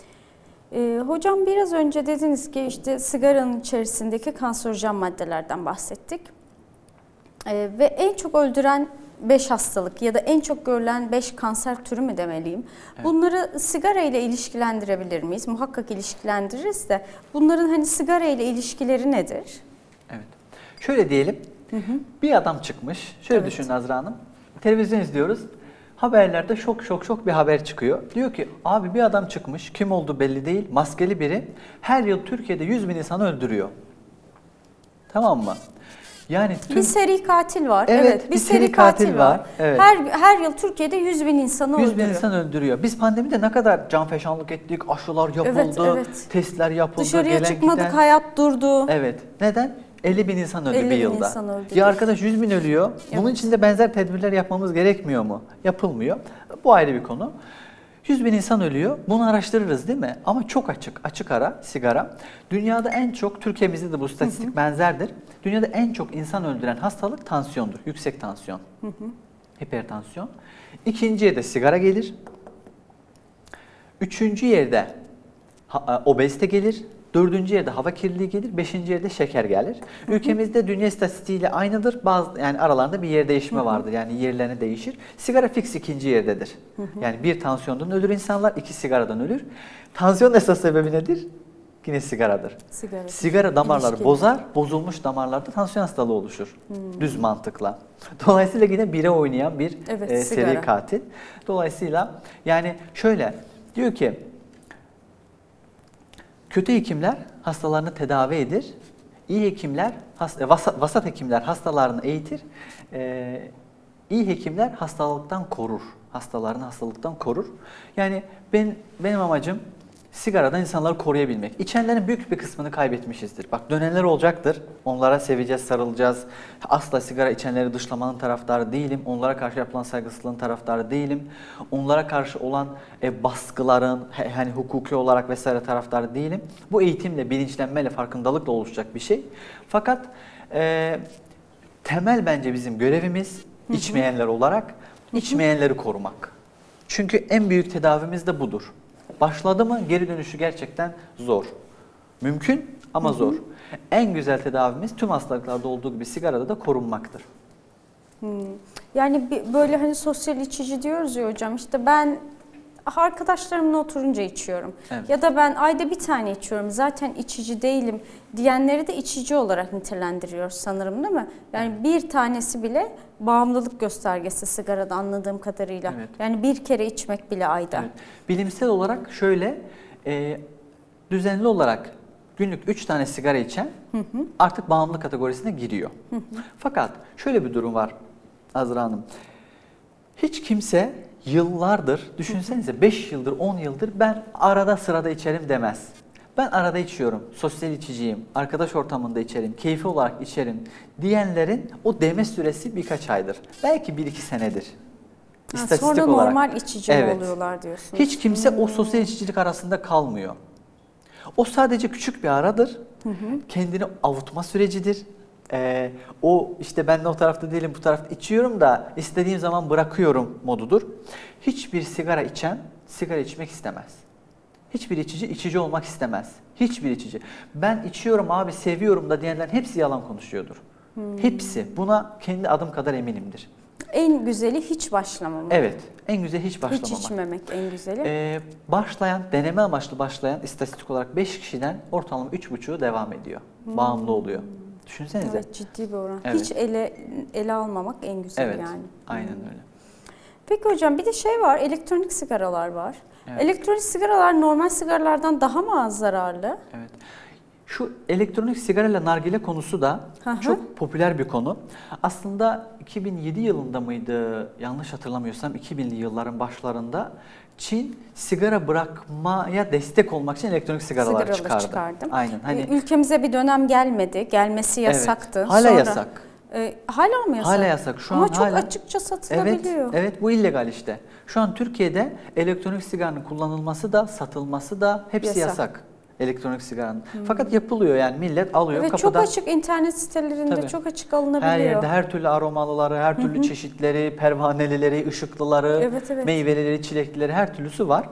Hocam biraz önce dediniz ki işte sigaranın içerisindeki kanserojen maddelerden bahsettik. Ve en çok öldüren 5 hastalık ya da en çok görülen 5 kanser türü mü demeliyim? Evet. Bunları sigara ile ilişkilendirebilir miyiz? Muhakkak ilişkilendiririz de bunların hani sigara ile ilişkileri nedir? Evet. Şöyle diyelim. Bir adam çıkmış. Şöyle düşün Nazra Hanım. Televizyon izliyoruz. Haberlerde şok bir haber çıkıyor. Diyor ki abi bir adam çıkmış. Kim olduğu belli değil. Maskeli biri. Her yıl Türkiye'de 100.000 insanı öldürüyor. Tamam mı? Yani bir seri katil var. Evet, bir seri katil var. Evet. Her yıl Türkiye'de 100.000 insanı öldürüyor. 100.000 insan öldürüyor. Biz pandemide ne kadar canfeşanlık ettik, aşılar yapıldı, testler yapıldı, dışarıya çıkmadık, hayat durdu. Evet. Neden? 50.000 insan öldü bir yılda. Insan öldü. Ya arkadaş 100.000 ölüyor. Bunun için de benzer tedbirler yapmamız gerekmiyor mu? Yapılmıyor. Bu ayrı bir konu. 100.000 insan ölüyor. Bunu araştırırız değil mi? Ama çok açık ara sigara. Dünyada en çok, Türkiye'mizde de bu istatistik benzerdir. Dünyada en çok insan öldüren hastalık tansiyondur. Yüksek tansiyon. Hipertansiyon. İkinciye de sigara gelir. Üçüncü yerde obezite gelir. Dördüncü yerde hava kirliliği gelir, beşinci yerde şeker gelir. Ülkemizde dünya istatistiğiyle aynıdır. Yani aralarında bir yer değişme vardır. Yani yerlerine değişir. Sigara fix ikinci yerdedir. Yani bir tansiyondan ölür insanlar, 2 sigaradan ölür. Tansiyon esas sebebi nedir? Yine sigaradır. Sigara damarları bozar, bozulmuş damarlarda tansiyon hastalığı oluşur. Düz mantıkla. Dolayısıyla yine bire oynayan bir seri katil. Dolayısıyla yani şöyle diyor ki kötü hekimler hastalarını tedavi edir. İyi hekimler, vasat hekimler hastalarını eğitir. İyi hekimler hastalıktan korur. Hastalarını hastalıktan korur. Yani benim amacım sigaradan insanları koruyabilmek. İçenlerin büyük bir kısmını kaybetmişizdir. Bak dönenler olacaktır. Onlara seveceğiz, sarılacağız. Asla sigara içenleri dışlamanın taraftarı değilim. Onlara karşı yapılan saygısızlığın taraftarı değilim. Onlara karşı olan baskıların hani hukuki olarak vesaire taraftarı değilim. Bu eğitimle, bilinçlenmeyle, farkındalıkla oluşacak bir şey. Fakat temel bence bizim görevimiz içmeyenler olarak içmeyenleri korumak. Çünkü en büyük tedavimiz de budur. Başladı mı geri dönüşü gerçekten zor. Mümkün ama zor. En güzel tedavimiz tüm hastalıklarda olduğu gibi sigarada da korunmaktır. Yani böyle hani sosyal içici diyoruz ya hocam, işte ben arkadaşlarımla oturunca içiyorum. Evet. Ya da ben ayda bir tane içiyorum, zaten içici değilim diyenleri de içici olarak nitelendiriyoruz sanırım, değil mi? Yani bir tanesi bile bağımlılık göstergesi sigarada anladığım kadarıyla. Evet. Yani bir kere içmek bile ayda. Evet. Bilimsel olarak şöyle düzenli olarak günlük 3 tane sigara içen artık bağımlılık kategorisine giriyor. Fakat şöyle bir durum var Azra Hanım. Hiç kimse yıllardır, düşünsenize 5 yıldır, 10 yıldır ben arada sırada içerim demez. Ben arada içiyorum, sosyal içiciyim, arkadaş ortamında içerim, keyfi olarak içerim diyenlerin o deme süresi birkaç aydır. Belki 1-2 senedir. İstatistik sonra olarak. Normal içici mi oluyorlar diyorsunuz? Hiç kimse o sosyal içicilik arasında kalmıyor. O sadece küçük bir aradır. Kendini avutma sürecidir. O işte ben de o tarafta değilim, bu tarafta içiyorum da istediğim zaman bırakıyorum modudur. Hiçbir sigara içen sigara içmek istemez. Hiçbir içici olmak istemez. Hiçbir içici. Ben içiyorum abi, seviyorum da diyenlerin hepsi yalan konuşuyordur. Hepsi. Buna kendi adım kadar eminimdir. En güzeli hiç başlamamak. Evet. En güzeli hiç başlamamak. Hiç içmemek en güzeli. Başlayan, deneme amaçlı başlayan istatistik olarak 5 kişiden ortalama 3,5'u devam ediyor. Bağımlı oluyor. Düşünsenize. Evet, ciddi bir oran. Evet. Hiç ele almamak en güzel yani. Aynen öyle. Peki hocam, bir de şey var, elektronik sigaralar var. Evet. Elektronik sigaralar normal sigaralardan daha mı az zararlı? Evet. Şu elektronik sigara ile nargile konusu da çok popüler bir konu. Aslında 2007 yılında mıydı, yanlış hatırlamıyorsam 2000'li yılların başlarında Çin sigara bırakmaya destek olmak için elektronik sigaralar çıkardı. Aynen. Hani ülkemize bir dönem gelmedi. Gelmesi yasaktı. Evet. Hala yasak. Hala mı yasak? Hala yasak. Şu Ama an çok hala açıkça satılabiliyor. Evet, bu illegal işte. Şu an Türkiye'de elektronik sigaranın kullanılması da satılması da hepsi yasak. Elektronik sigaranın. Fakat yapılıyor, yani millet alıyor evet, kapıdan. Çok açık, internet sitelerinde çok açık alınabiliyor. Her yerde her türlü aromalıları, her türlü çeşitleri, pervanelileri, ışıklıları, meyveleri, çileklileri, her türlüsü var.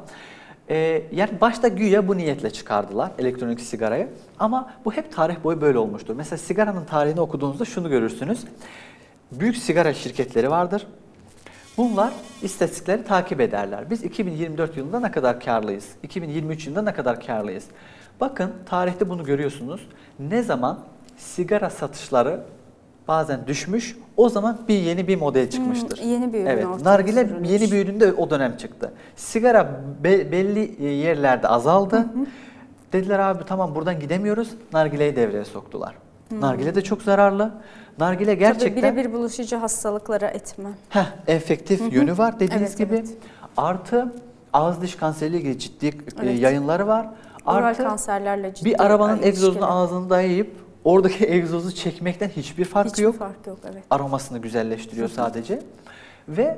Yani başta güya bu niyetle çıkardılar elektronik sigarayı. Ama bu hep tarih boyu böyle olmuştur. Mesela sigaranın tarihini okuduğunuzda şunu görürsünüz. Büyük sigara şirketleri vardır. Bunlar istatistikleri takip ederler. Biz 2024 yılında ne kadar karlıyız? 2023 yılında ne kadar karlıyız? Bakın tarihte bunu görüyorsunuz. Ne zaman sigara satışları bazen düşmüş, o zaman yeni bir model çıkmıştır. Yeni bir ürün ortaya nargile sürülmüş. yeni bir ürün de o dönem çıktı. Sigara belli yerlerde azaldı. Dediler abi tamam, buradan gidemiyoruz. Nargileyi devreye soktular. Nargile de çok zararlı. Nargile gerçekten... Tabii birebir bulaşıcı hastalıklara etme. Efektif yönü var dediğiniz gibi. Artı ağız diş kanseriyle ilgili ciddi yayınları var. Oral kanserlerle ciddi bir arabanın egzozunu ağzına dayayıp oradaki egzozu çekmekten hiçbir farkı yok. Hiçbir fark yok, evet. Aromasını güzelleştiriyor sadece. Ve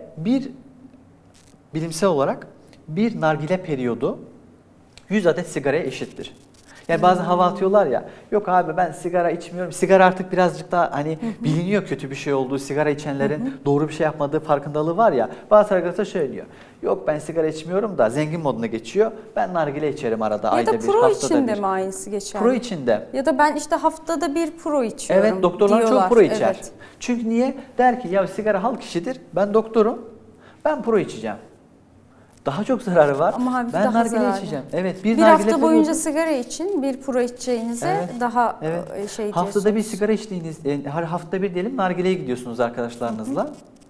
bilimsel olarak bir nargile periyodu 100 adet sigaraya eşittir. Yani bazı hava atıyorlar ya, yok abi ben sigara içmiyorum. Sigara artık birazcık daha hani biliniyor kötü bir şey olduğu, sigara içenlerin doğru bir şey yapmadığı farkındalığı var ya. Bazı arkadaşlar şöyle diyor, yok ben sigara içmiyorum da zengin moduna geçiyor. Ben nargile içerim arada, ya ayda da bir, pro haftada içinde bir. mi aynısı geçer? Pro içinde. Ya da ben işte haftada bir pro içiyorum. Evet, doktorlar diyorlar. çok pro içer. Evet. Çünkü niye? Der ki ya sigara halk işidir, ben doktorum, ben pro içeceğim. Daha çok zararı var. Ama ben daha nargile zararlı. içeceğim. Evet, bir hafta boyunca sigara için bir pro içeceğinize daha şey diyorsunuz. Haftada bir sigara içtiğiniz, haftada bir diyelim nargileye gidiyorsunuz arkadaşlarınızla.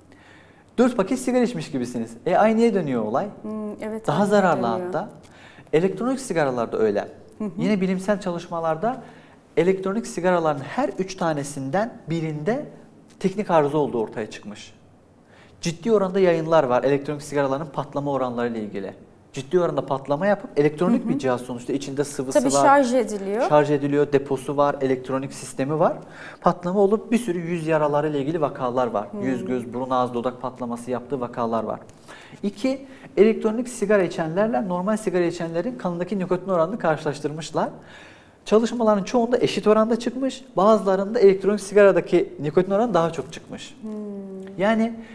4 paket sigara içmiş gibisiniz. Aynıya dönüyor olay. Evet, daha zararlı hatta. Elektronik sigaralar da öyle. Yine bilimsel çalışmalarda elektronik sigaraların her 3 tanesinden birinde teknik arıza olduğu ortaya çıkmış. Ciddi oranda yayınlar var elektronik sigaraların patlama oranları ile ilgili. Ciddi oranda patlama yapıp elektronik bir cihaz sonuçta, içinde sıvısı var. Tabii şarj ediliyor. Şarj ediliyor, deposu var, elektronik sistemi var. Patlama olup bir sürü yüz yaraları ile ilgili vakalar var. Yüz, göz, burun, ağız, dudak patlaması yaptığı vakalar var. 2. Elektronik sigara içenlerle normal sigara içenlerin kanındaki nikotin oranını karşılaştırmışlar. Çalışmaların çoğunda eşit oranda çıkmış. Bazılarında elektronik sigaradaki nikotin oranı daha çok çıkmış. Yani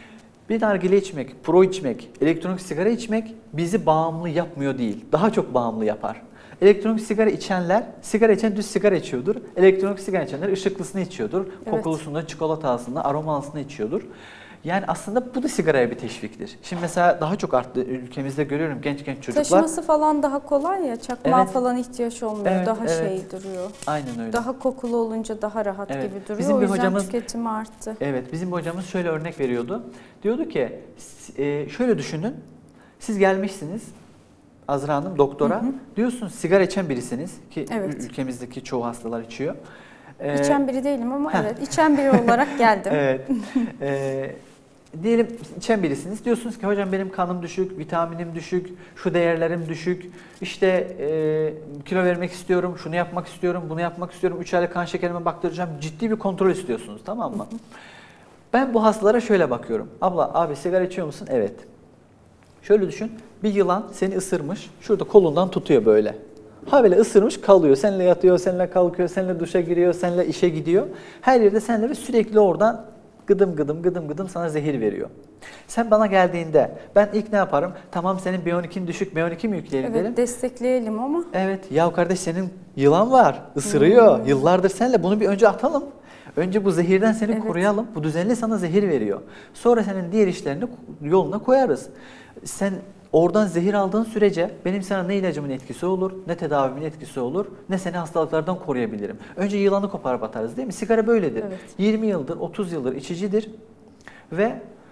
Bir nargile içmek, pro içmek, elektronik sigara içmek bizi bağımlı yapmıyor değil. Daha çok bağımlı yapar. Elektronik sigara içenler, sigara içen düz sigara içiyordur. Elektronik sigara içenler ışıklısını içiyordur. Evet. Kokulusunu, çikolatasını, aromalısını içiyordur. Yani aslında bu da sigaraya bir teşviktir. Şimdi mesela daha çok arttı ülkemizde görüyorum genç çocuklar. Taşıması falan daha kolay ya, çakmağa falan ihtiyaç olmuyor. Evet, daha şey duruyor. Aynen öyle. Daha kokulu olunca daha rahat gibi duruyor. Bizim o bir yüzden hocamız, tüketimi arttı. Evet, bizim hocamız şöyle örnek veriyordu. Diyordu ki şöyle düşünün. Siz gelmişsiniz Azra Hanım doktora. Diyorsunuz sigara içen birisiniz ki ülkemizdeki çoğu hastalar içiyor. İçen biri değilim ama evet içen biri olarak geldim. Evet. Diyelim içen birisiniz. Diyorsunuz ki hocam benim kanım düşük, vitaminim düşük, şu değerlerim düşük. İşte kilo vermek istiyorum, şunu yapmak istiyorum, bunu yapmak istiyorum. 3 aylık kan şekerime baktıracağım. Ciddi bir kontrol istiyorsunuz, tamam mı? Ben bu hastalara şöyle bakıyorum. Abla, abi sigara içiyor musun? Evet. Şöyle düşün. Bir yılan seni ısırmış. Şurada kolundan tutuyor böyle. Ha böyle ısırmış kalıyor. Seninle yatıyor, seninle kalkıyor, seninle duşa giriyor, seninle işe gidiyor. Her yerde seninle ve sürekli oradan gıdım gıdım sana zehir veriyor. Sen bana geldiğinde ben ilk ne yaparım? Tamam senin B12'in düşük, B12 mi yükleyelim derim? Evet, destekleyelim ama. Evet, ya kardeş senin yılan var, ısırıyor. Yıllardır seninle bunu bir önce atalım. Önce bu zehirden seni koruyalım. Bu düzenli sana zehir veriyor. Sonra senin diğer işlerini yoluna koyarız. Sen oradan zehir aldığın sürece benim sana ne ilacımın etkisi olur, ne tedavimin etkisi olur, ne seni hastalıklardan koruyabilirim. Önce yılanı koparıp atarız değil mi? Sigara böyledir. Evet. 20 yıldır, 30 yıldır içicidir ve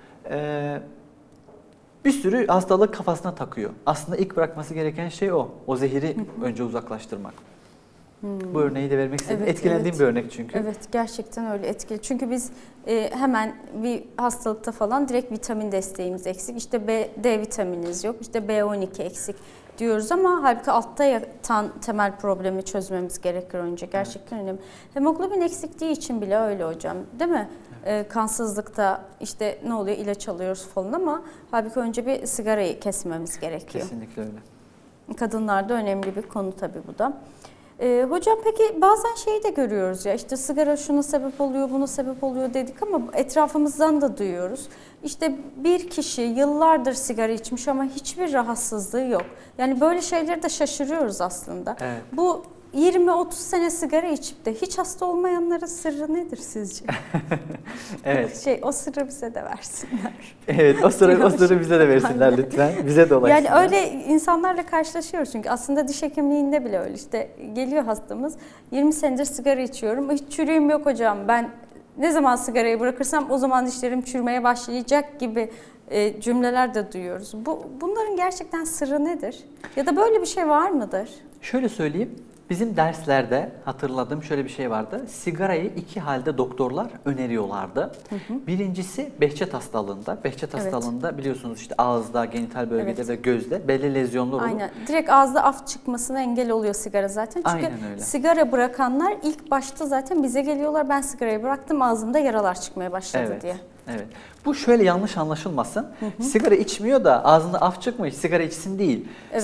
bir sürü hastalık kafasına takıyor. Aslında ilk bırakması gereken şey o. O zehiri önce uzaklaştırmak. Bu örneği de vermek istedim. Etkilendiğim bir örnek çünkü. Evet, gerçekten öyle etkili. Çünkü biz hemen bir hastalıkta falan direkt vitamin desteğimiz eksik. İşte D vitamininiz yok, işte B12 eksik diyoruz ama halbuki altta yatan temel problemi çözmemiz gerekir önce. Gerçekten önemli. Hemoglobin eksikliği için bile öyle hocam, değil mi? Kansızlıkta işte ne oluyor, ilaç alıyoruz falan ama halbuki önce bir sigarayı kesmemiz gerekiyor. Kesinlikle öyle. Kadınlarda önemli bir konu tabii bu da. Hocam peki bazen şeyi de görüyoruz ya, işte sigara şuna sebep oluyor, buna sebep oluyor dedik ama etrafımızdan da duyuyoruz. İşte bir kişi yıllardır sigara içmiş ama hiçbir rahatsızlığı yok. Yani böyle şeyleri de şaşırıyoruz aslında. Evet. Bu 20-30 sene sigara içip de hiç hasta olmayanların sırrı nedir sizce? Evet. O sırrı bize de versinler. Evet, o sırrı bize de versinler lütfen. Bize de ulaşsınlar. Yani öyle insanlarla karşılaşıyoruz çünkü aslında diş hekimliğinde bile öyle. İşte geliyor hastamız, 20 senedir sigara içiyorum, hiç çürüğüm yok hocam, ben ne zaman sigarayı bırakırsam o zaman dişlerim çürümeye başlayacak gibi cümleler de duyuyoruz. Bunların gerçekten sırrı nedir? Ya da böyle bir şey var mıdır? Şöyle söyleyeyim. Bizim derslerde hatırladığım şöyle bir şey vardı. Sigarayı iki halde doktorlar öneriyorlardı. Birincisi Behçet hastalığında. Behçet hastalığında biliyorsunuz işte ağızda, genital bölgede ve gözde belli lezyonlar olur. Aynen. Direkt ağızda af çıkmasına engel oluyor sigara zaten. Çünkü sigara bırakanlar ilk başta zaten bize geliyorlar. Ben sigarayı bıraktım, ağzımda yaralar çıkmaya başladı diye. Evet. Bu şöyle yanlış anlaşılmasın. Sigara içmiyor da ağzında af çıkmış, sigara içsin değil. Evet.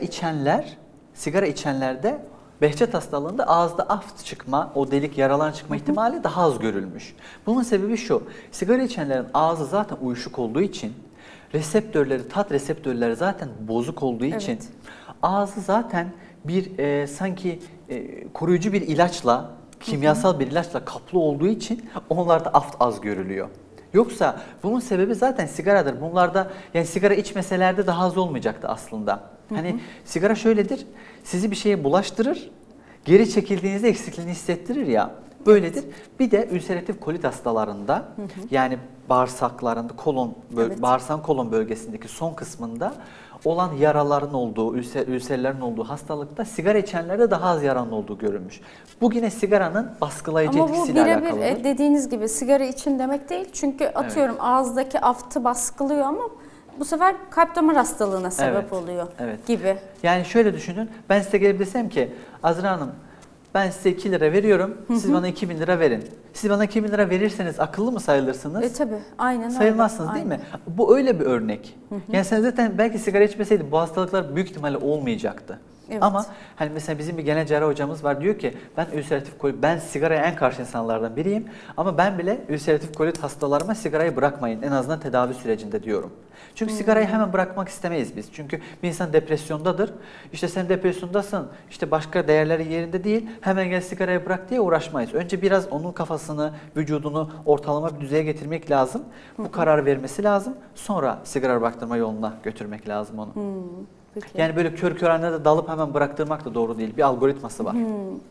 Sigara içenlerde Behçet hastalığında ağızda af çıkma, o delik yaralar çıkma ihtimali daha az görülmüş. Bunun sebebi şu, sigara içenlerin ağzı zaten uyuşuk olduğu için, tat reseptörleri zaten bozuk olduğu için, ağzı zaten bir sanki koruyucu bir ilaçla, kimyasal bir ilaçla kaplı olduğu için onlarda af az görülüyor. Yoksa bunun sebebi zaten sigaradır. Bunlarda yani sigara içmeselerde daha az olmayacaktı aslında. Hani sigara şöyledir, sizi bir şeye bulaştırır, geri çekildiğinizde eksikliğini hissettirir ya, böyledir. Bir de ülseratif kolit hastalarında yani bağırsaklarında, bağırsağın kolon bölgesindeki son kısmında olan yaraların olduğu, ülserlerin olduğu hastalıkta sigara içenlerde daha az yaranın olduğu görülmüş. Bu yine sigaranın baskılayıcı etkisiyle alakalıdır. Ama bu birebir dediğiniz gibi sigara için demek değil. Çünkü atıyorum ağızdaki aftı baskılıyor ama bu sefer kalp damar hastalığına sebep oluyor gibi. Yani şöyle düşünün, ben size gelip desem ki Azra Hanım ben size 2 lira veriyorum, siz bana 2.000 lira verin. Siz bana 2.000 lira verirseniz akıllı mı sayılırsınız? Tabii, aynen öyle. Sayılmazsınız değil mi? Bu öyle bir örnek. Yani sen zaten belki sigara içmeseydin bu hastalıklar büyük ihtimalle olmayacaktı. Evet. Ama hani mesela bizim bir genel cerrah hocamız var, diyor ki ben ülseratif kolit, ben sigaraya en karşı insanlardan biriyim ama ben bile ülseratif kolit hastalarıma sigarayı bırakmayın en azından tedavi sürecinde diyorum. Çünkü sigarayı hemen bırakmak istemeyiz biz. Çünkü bir insan depresyondadır. İşte sen depresyondasın, işte başka değerleri yerinde değil, hemen gel sigarayı bırak diye uğraşmayız. Önce biraz onun kafasını, vücudunu ortalama bir düzeye getirmek lazım. Bu karar vermesi lazım. Sonra sigara bıraktırma yoluna götürmek lazım onu. Peki. Yani böyle kör körane de dalıp hemen bıraktırmak da doğru değil. Bir algoritması var.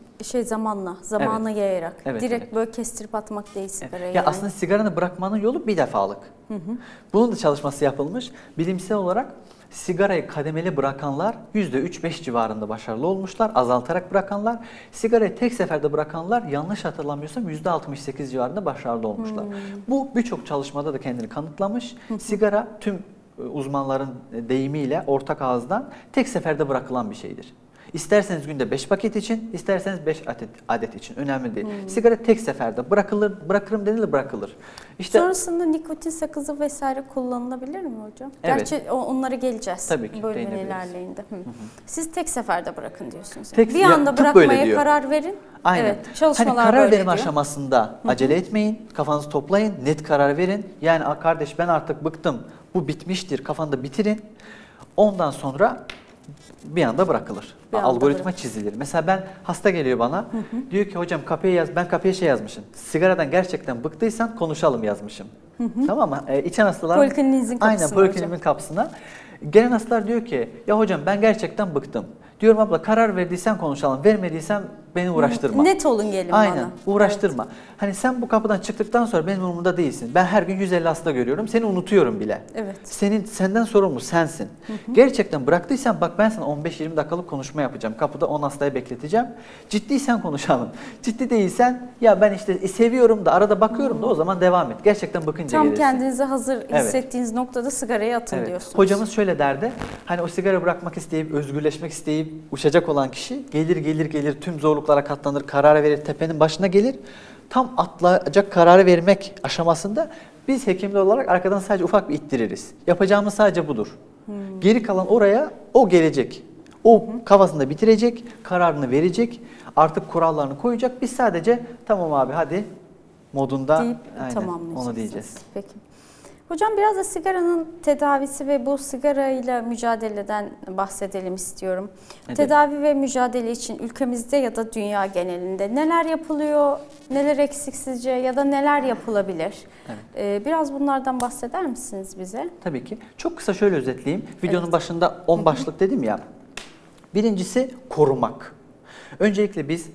Zamanla yayarak. Evet, Direkt evet. böyle kestirip atmak değil sigarayı. Ya yani. aslında sigaranı bırakmanın yolu bir defalık. Bunun da çalışması yapılmış. Bilimsel olarak sigarayı kademeli bırakanlar %3-5 civarında başarılı olmuşlar. Azaltarak bırakanlar. Sigarayı tek seferde bırakanlar yanlış hatırlamıyorsam %68 civarında başarılı olmuşlar. Bu birçok çalışmada da kendini kanıtlamış. Sigara tüm uzmanların deyimiyle ortak ağızdan tek seferde bırakılan bir şeydir. İsterseniz günde 5 paket için, isterseniz 5 adet için önemli değil. Sigara tek seferde bırakırım denilir, bırakılır. İşte sonrasında nikotin sakızı vesaire kullanılabilir mi hocam? Evet. Gerçi onlara geleceğiz. Tabii ki, bölümün değinebiliriz. ilerleyinde. Siz tek seferde bırakın diyorsunuz. Tek- bir ya, anda tıp böyle bırakmaya diyor. karar verin. Aynen. Evet, çalışmalar hani karar böyle verme diyor. aşamasında acele etmeyin, kafanızı toplayın, net karar verin. Yani kardeş ben artık bıktım, bu bitmiştir, kafanda bitirin. Ondan sonra bir anda bırakılır. Bir anda Algoritma bırakılır. çizilir. Mesela ben hasta geliyor bana, diyor ki hocam kapıya yaz, ben kapıya şey yazmışım. Sigaradan gerçekten bıktıysan konuşalım yazmışım. Tamam mı? İçen hastalar Polikliniğinizin kapısına aynen polikliniğin kapısına. Gelen hastalar diyor ki ya hocam ben gerçekten bıktım. Diyorum abla karar verdiysen konuşalım, vermediysen beni uğraştırma. Net olun gelin bana. Aynen, uğraştırma. Hani sen bu kapıdan çıktıktan sonra benim umurumda değilsin. Ben her gün 150 hasta görüyorum, seni unutuyorum bile. Evet. Senden sorumlu sensin. Gerçekten bıraktıysan bak ben sana 15-20 dakikalık konuşma yapacağım. Kapıda 10 hastayı bekleteceğim. Ciddiysen konuşalım. Ciddi değilsen ya ben işte seviyorum da arada bakıyorum da o zaman devam et. Gerçekten bakınca Tam gelirsin. kendinizi hazır hissettiğiniz noktada sigarayı atın Evet. diyorsunuz. Hocamız şöyle derdi. Hani o sigara bırakmak isteyip, özgürleşmek isteyip uçacak olan kişi gelir tüm zorluklara katlanır, karar verir, tepenin başına gelir. Tam atlayacak kararı vermek aşamasında biz hekimler olarak arkadan sadece ufak bir ittiririz. Yapacağımız sadece budur. Geri kalan oraya o gelecek. O kafasında bitirecek, kararını verecek, artık kurallarını koyacak. Biz sadece tamam abi hadi modunda deyip aynen, tamamlayacağız. onu diyeceğiz. Peki. Hocam biraz da sigaranın tedavisi ve bu sigarayla mücadeleden bahsedelim istiyorum. Evet. Tedavi ve mücadele için ülkemizde ya da dünya genelinde neler yapılıyor, neler eksik sizce ya da neler yapılabilir? Evet. Biraz bunlardan bahseder misiniz bize? Tabii ki. Çok kısa şöyle özetleyeyim. Videonun Evet. başında 10 başlık dedim ya. Birincisi korumak. Öncelikle biz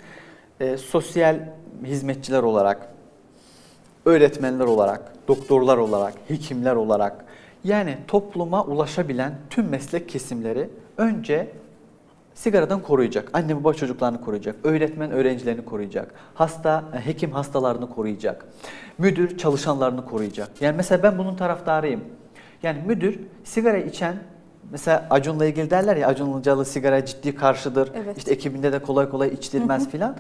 sosyal hizmetçiler olarak, öğretmenler olarak, doktorlar olarak, hekimler olarak yani topluma ulaşabilen tüm meslek kesimleri önce sigaradan koruyacak. Anne baba çocuklarını koruyacak. Öğretmen öğrencilerini koruyacak. Hekim hastalarını koruyacak. Müdür çalışanlarını koruyacak. Yani mesela ben bunun taraftarıyım. Yani müdür sigara içen, mesela Acun'la ilgili derler ya, Acun Ilıcalı sigara ciddi karşıdır. Evet. İşte ekibinde de kolay kolay içtirmez filan.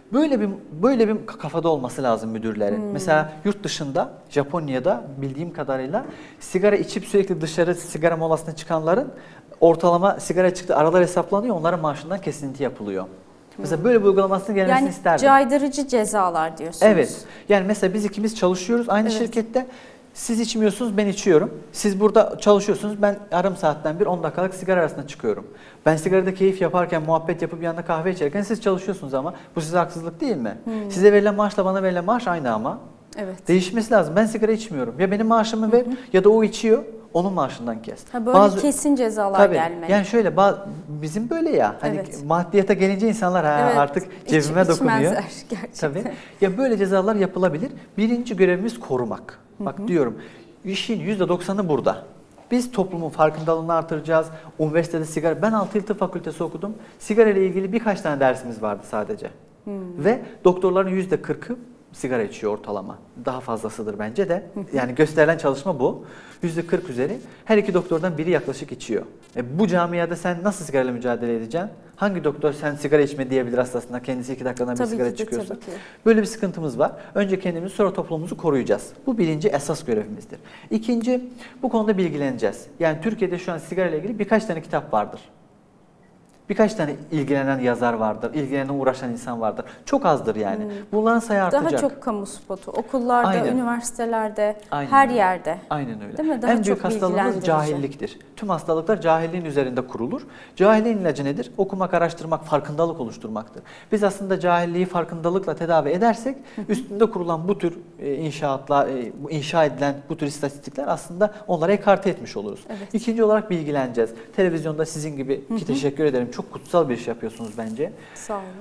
Böyle bir kafada olması lazım müdürlerin. Mesela yurt dışında, Japonya'da bildiğim kadarıyla sigara içip sürekli dışarı sigara molasına çıkanların ortalama sigara çıktı aralar hesaplanıyor, onların maaşından kesinti yapılıyor. Mesela böyle bir uygulamasının gelmesini Yani isterdim. caydırıcı cezalar diyorsunuz. Evet. Yani mesela biz ikimiz çalışıyoruz aynı şirkette. Siz içmiyorsunuz, ben içiyorum. Siz burada çalışıyorsunuz, ben yarım saatten bir 10 dakikalık sigara arasında çıkıyorum. Ben sigarada keyif yaparken, muhabbet yapıp yanında kahve içerken siz çalışıyorsunuz ama bu size haksızlık değil mi? Size verilen maaşla bana verilen maaş aynı ama. Evet. Değişmesi lazım. Ben sigara içmiyorum. Ya benim maaşımı ver ya da o içiyor, onun maaşından kes. Böyle kesin cezalar tabii, gelmeli. yani şöyle bizim böyle ya. Hani Evet. maddiyata gelince insanlar artık cebime dokunuyor. İçmezler gerçekten. Tabii. Ya böyle cezalar yapılabilir. Birinci görevimiz korumak. Bak diyorum, işin %90'ı burada. Biz toplumun farkındalığını artıracağız. Üniversitede sigara, ben 6 yıl tıp fakültesi okudum. Sigara ile ilgili birkaç tane dersimiz vardı sadece. Ve doktorların %40'ı sigara içiyor ortalama. Daha fazlasıdır bence de. Yani gösterilen çalışma bu. %40 üzeri. Her iki doktordan biri yaklaşık içiyor. Bu camiada sen nasıl sigarayla mücadele edeceksin? Hangi doktor sen sigara içme diyebilir hastasına, kendisi 2 dakikadan bir sigara çıkıyorsa? Tabii ki. Böyle bir sıkıntımız var. Önce kendimizi, sonra toplumumuzu koruyacağız. Bu birinci esas görevimizdir. İkinci, bu konuda bilgileneceğiz. Yani Türkiye'de şu an sigara ile ilgili birkaç tane kitap vardır. Birkaç tane ilgilenen yazar vardır, ilgilenen uğraşan insan vardır. Çok azdır yani. Bunların sayı artacak. Daha çok kamu spotu, okullarda, Aynen. üniversitelerde, Aynen her öyle. yerde. Aynen öyle. Değil mi? Daha En büyük çok hastalığımız bilgilendirici. cahilliktir. Tüm hastalıklar cahilliğin üzerinde kurulur. Cahilliğin ilacı nedir? Okumak, araştırmak, farkındalık oluşturmaktır. Biz aslında cahilliği farkındalıkla tedavi edersek üstünde kurulan bu tür inşaatlar, inşa edilen bu tür istatistikler aslında onlara ekarte etmiş oluruz. Evet. İkinci olarak bilgileneceğiz. Televizyonda sizin gibi ki teşekkür ederim. Çok kutsal bir iş yapıyorsunuz bence. Sağ olun.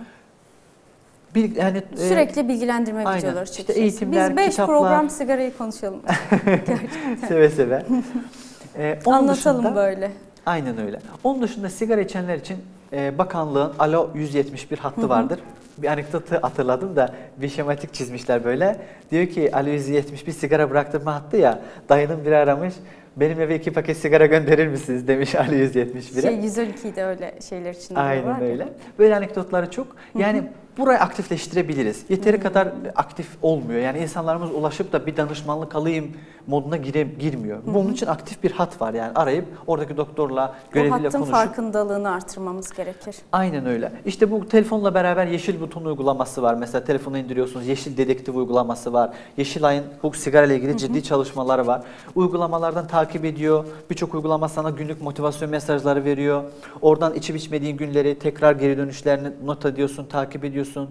Yani Sürekli bilgilendirme aynen. videoları İşte çekeceğiz. eğitimler, Biz 5 kitaplar. program sigarayı konuşalım. Gerçekten. seve seve. Onun Anlatalım dışında, böyle. aynen öyle. Onun dışında sigara içenler için bakanlığın Alo 171 hattı vardır. Bir anekdotu hatırladım da bir şematik çizmişler böyle. Diyor ki Alo 171 sigara bıraktırma hattı ya. Dayının biri aramış. Benim eve 2 paket sigara gönderir misiniz demiş Alo 171'e. 112'de öyle şeyler için de var Aynen ya. öyle. Böyle anekdotları çok. Yani burayı aktifleştirebiliriz. Yeteri kadar aktif olmuyor. Yani insanlarımız ulaşıp da bir danışmanlık alayım moduna girmiyor. Bunun için aktif bir hat var. Yani arayıp oradaki doktorla, Bu görevliyle hattın konuşup. farkındalığını artırmamız gerekir. Aynen öyle. İşte bu telefonla beraber yeşil buton uygulaması var. Mesela telefonu indiriyorsunuz. Yeşil dedektif uygulaması var. Yeşilay'ın bu sigara ile ilgili ciddi çalışmaları var. Uygulamalardan takip ediyor. Birçok uygulama sana günlük motivasyon mesajları veriyor. Oradan içip içmediğin günleri tekrar geri dönüşlerini not ediyorsun, takip ediyorsun.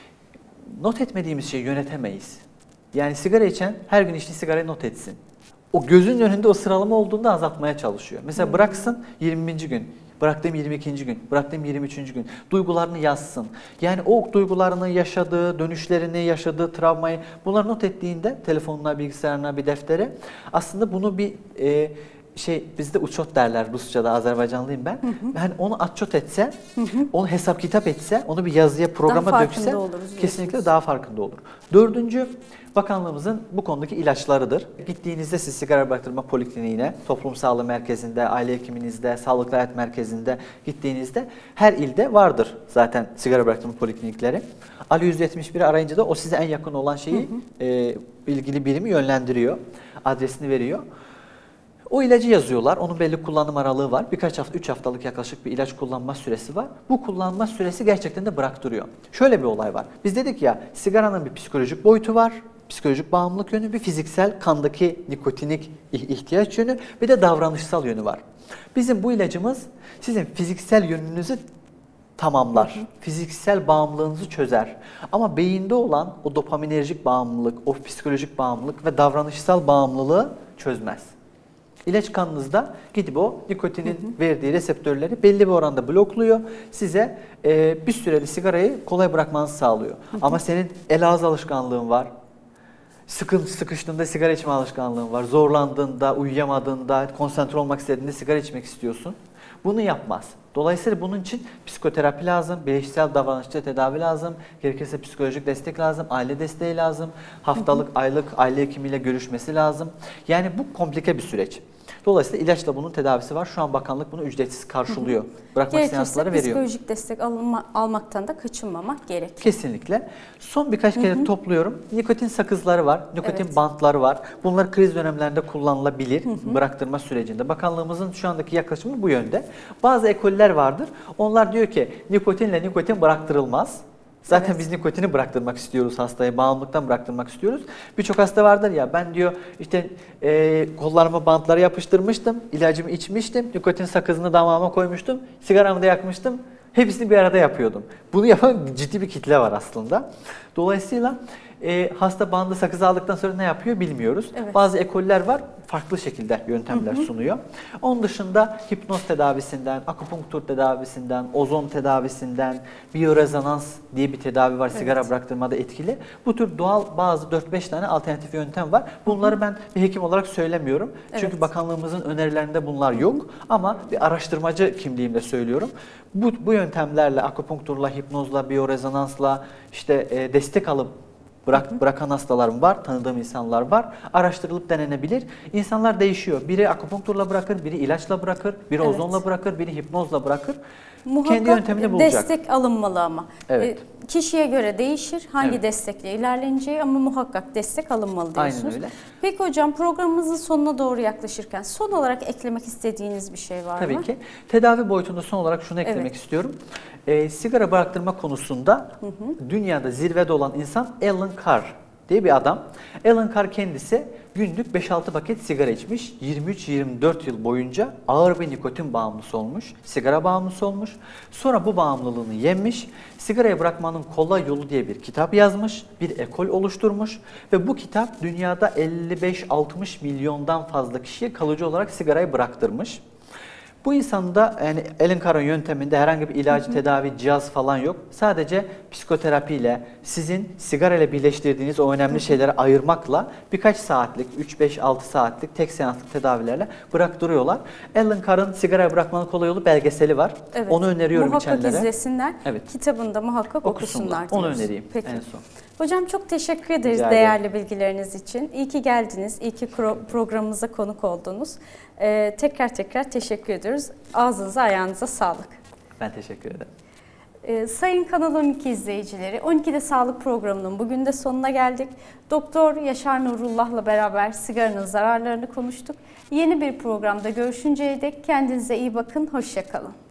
Not etmediğimiz şeyi yönetemeyiz. Yani sigara içen her gün içtiği sigarayı not etsin. O gözünün önünde o sıralama olduğunda azaltmaya çalışıyor. Mesela bıraksın 20. gün, bıraktığım 22. gün, bıraktığım 23. gün duygularını yazsın. Yani o duygularını yaşadığı, dönüşlerini yaşadığı travmayı bunları not ettiğinde telefonuna, bilgisayarına, bir deftere aslında bunu bir bizde uçot derler Rusça'da, Azerbaycanlıyım ben. Yani onu atçot etse, onu hesap kitap etse, onu bir yazıya, programa dökse kesinlikle daha farkında olur. Dördüncü, bakanlığımızın bu konudaki ilaçlarıdır. Gittiğinizde siz sigara bıraktırma polikliniğine, toplum sağlığı merkezinde, aile hekiminizde, sağlıklı hayat merkezinde gittiğinizde her ilde vardır zaten sigara bıraktırma poliklinikleri. Alo 171'i arayınca da o size en yakın olan şeyi ilgili birimi yönlendiriyor, adresini veriyor. O ilacı yazıyorlar. Onun belli kullanım aralığı var. Birkaç hafta, 3 haftalık yaklaşık bir ilaç kullanma süresi var. Bu kullanma süresi gerçekten de bıraktırıyor. Şöyle bir olay var. Biz dedik ya sigaranın bir psikolojik boyutu var. Psikolojik bağımlılık yönü, bir fiziksel kandaki nikotinik ihtiyaç yönü, bir de davranışsal yönü var. Bizim bu ilacımız sizin fiziksel yönünüzü tamamlar. Fiziksel bağımlılığınızı çözer. Ama beyinde olan o dopaminerjik bağımlılık, o psikolojik bağımlılık ve davranışsal bağımlılığı çözmez. İlaç kanınızda gidip o nikotinin verdiği reseptörleri belli bir oranda blokluyor. Size bir süreli sigarayı kolay bırakmanızı sağlıyor. Ama senin el ağız alışkanlığın var. Sıkıştığında sigara içme alışkanlığın var. Zorlandığında, uyuyamadığında, konsantre olmak istediğinde sigara içmek istiyorsun. Bunu yapmaz. Dolayısıyla bunun için psikoterapi lazım, bilişsel davranışçı tedavi lazım, gerekirse psikolojik destek lazım, aile desteği lazım, haftalık, aylık aile hekimiyle görüşmesi lazım. Yani bu komplike bir süreç. Dolayısıyla ilaçla bunun tedavisi var. Şu an bakanlık bunu ücretsiz karşılıyor. Bırakmak isteyen hastalara veriyor. Psikolojik destek almaktan da kaçınmamak gerekir. Kesinlikle. Son birkaç kere topluyorum. Nikotin sakızları var, nikotin bantları var. Bunlar kriz dönemlerinde kullanılabilir bıraktırma sürecinde. Bakanlığımızın şu andaki yaklaşımı bu yönde. Bazı ekoller vardır. Onlar diyor ki nikotinle nikotin bıraktırılmaz. Zaten biz nikotini bıraktırmak istiyoruz hastaya, bağımlılıktan bıraktırmak istiyoruz. Birçok hasta vardır ya, ben diyor işte kollarıma bantları yapıştırmıştım, ilacımı içmiştim, nikotin sakızını damağıma koymuştum, sigaramı da yakmıştım, hepsini bir arada yapıyordum. Bunu yapan ciddi bir kitle var aslında. Dolayısıyla hasta bandı sakızı aldıktan sonra ne yapıyor bilmiyoruz. Evet. Bazı ekoller var, farklı şekilde yöntemler sunuyor. Onun dışında hipnoz tedavisinden, akupunktur tedavisinden, ozon tedavisinden, biyorezonans diye bir tedavi var sigara bıraktırmada etkili. Bu tür doğal bazı 4-5 tane alternatif yöntem var. Bunları ben bir hekim olarak söylemiyorum. Çünkü bakanlığımızın önerilerinde bunlar yok. Ama bir araştırmacı kimliğimle söylüyorum. Bu yöntemlerle, akupunkturla, hipnozla, biyorezonansla işte destek alıp bırakan hastalarım var, tanıdığım insanlar var. Araştırılıp denenebilir. İnsanlar değişiyor. Biri akupunkturla bırakır, biri ilaçla bırakır, biri ozonla bırakır, biri hipnozla bırakır. Muhakkak kendi yöntemini bulacak. destek alınmalı ama. Evet. Kişiye göre değişir hangi Evet. destekle ilerleneceği ama muhakkak destek alınmalı diyorsunuz. Aynen öyle. Peki hocam, programımızın sonuna doğru yaklaşırken son olarak eklemek istediğiniz bir şey var mı? Tabii ki. Tedavi boyutunda son olarak şunu eklemek istiyorum. Sigara bıraktırma konusunda dünyada zirvede olan insan Alan Carr diye bir adam. Alan Carr kendisi günlük 5-6 paket sigara içmiş. 23-24 yıl boyunca ağır bir nikotin bağımlısı olmuş. Sigara bağımlısı olmuş. Sonra bu bağımlılığını yenmiş. Sigarayı bırakmanın kolay yolu diye bir kitap yazmış. Bir ekol oluşturmuş. Ve bu kitap dünyada 55-60 milyondan fazla kişiye kalıcı olarak sigarayı bıraktırmış. Bu insanda yani Alan Carr'ın yönteminde herhangi bir ilacı, tedavi, cihaz falan yok. Sadece psikoterapiyle, sizin sigara ile birleştirdiğiniz o önemli şeyleri ayırmakla birkaç saatlik, 3-5-6 saatlik tek seanslık tedavilerle bıraktırıyorlar. Alan Carr'ın sigara bırakmanın kolay yolu belgeseli var. Evet. Onu öneriyorum muhakkak içenlere. izlesinler. Evet. Kitabını da muhakkak okusunlar. Onu diyoruz. önereyim Peki. en son. Hocam çok teşekkür ederiz Rica değerli bilgileriniz için. İyi ki geldiniz, iyi ki programımıza konuk oldunuz. Tekrar teşekkür ediyoruz. Ağzınıza, ayağınıza sağlık. Ben teşekkür ederim. Sayın Kanal 12 izleyicileri, 12'de Sağlık programının bugün de sonuna geldik. Doktor Yaşar Nurullah'la beraber sigaranın zararlarını konuştuk. Yeni bir programda görüşünceye dek kendinize iyi bakın, hoşça kalın.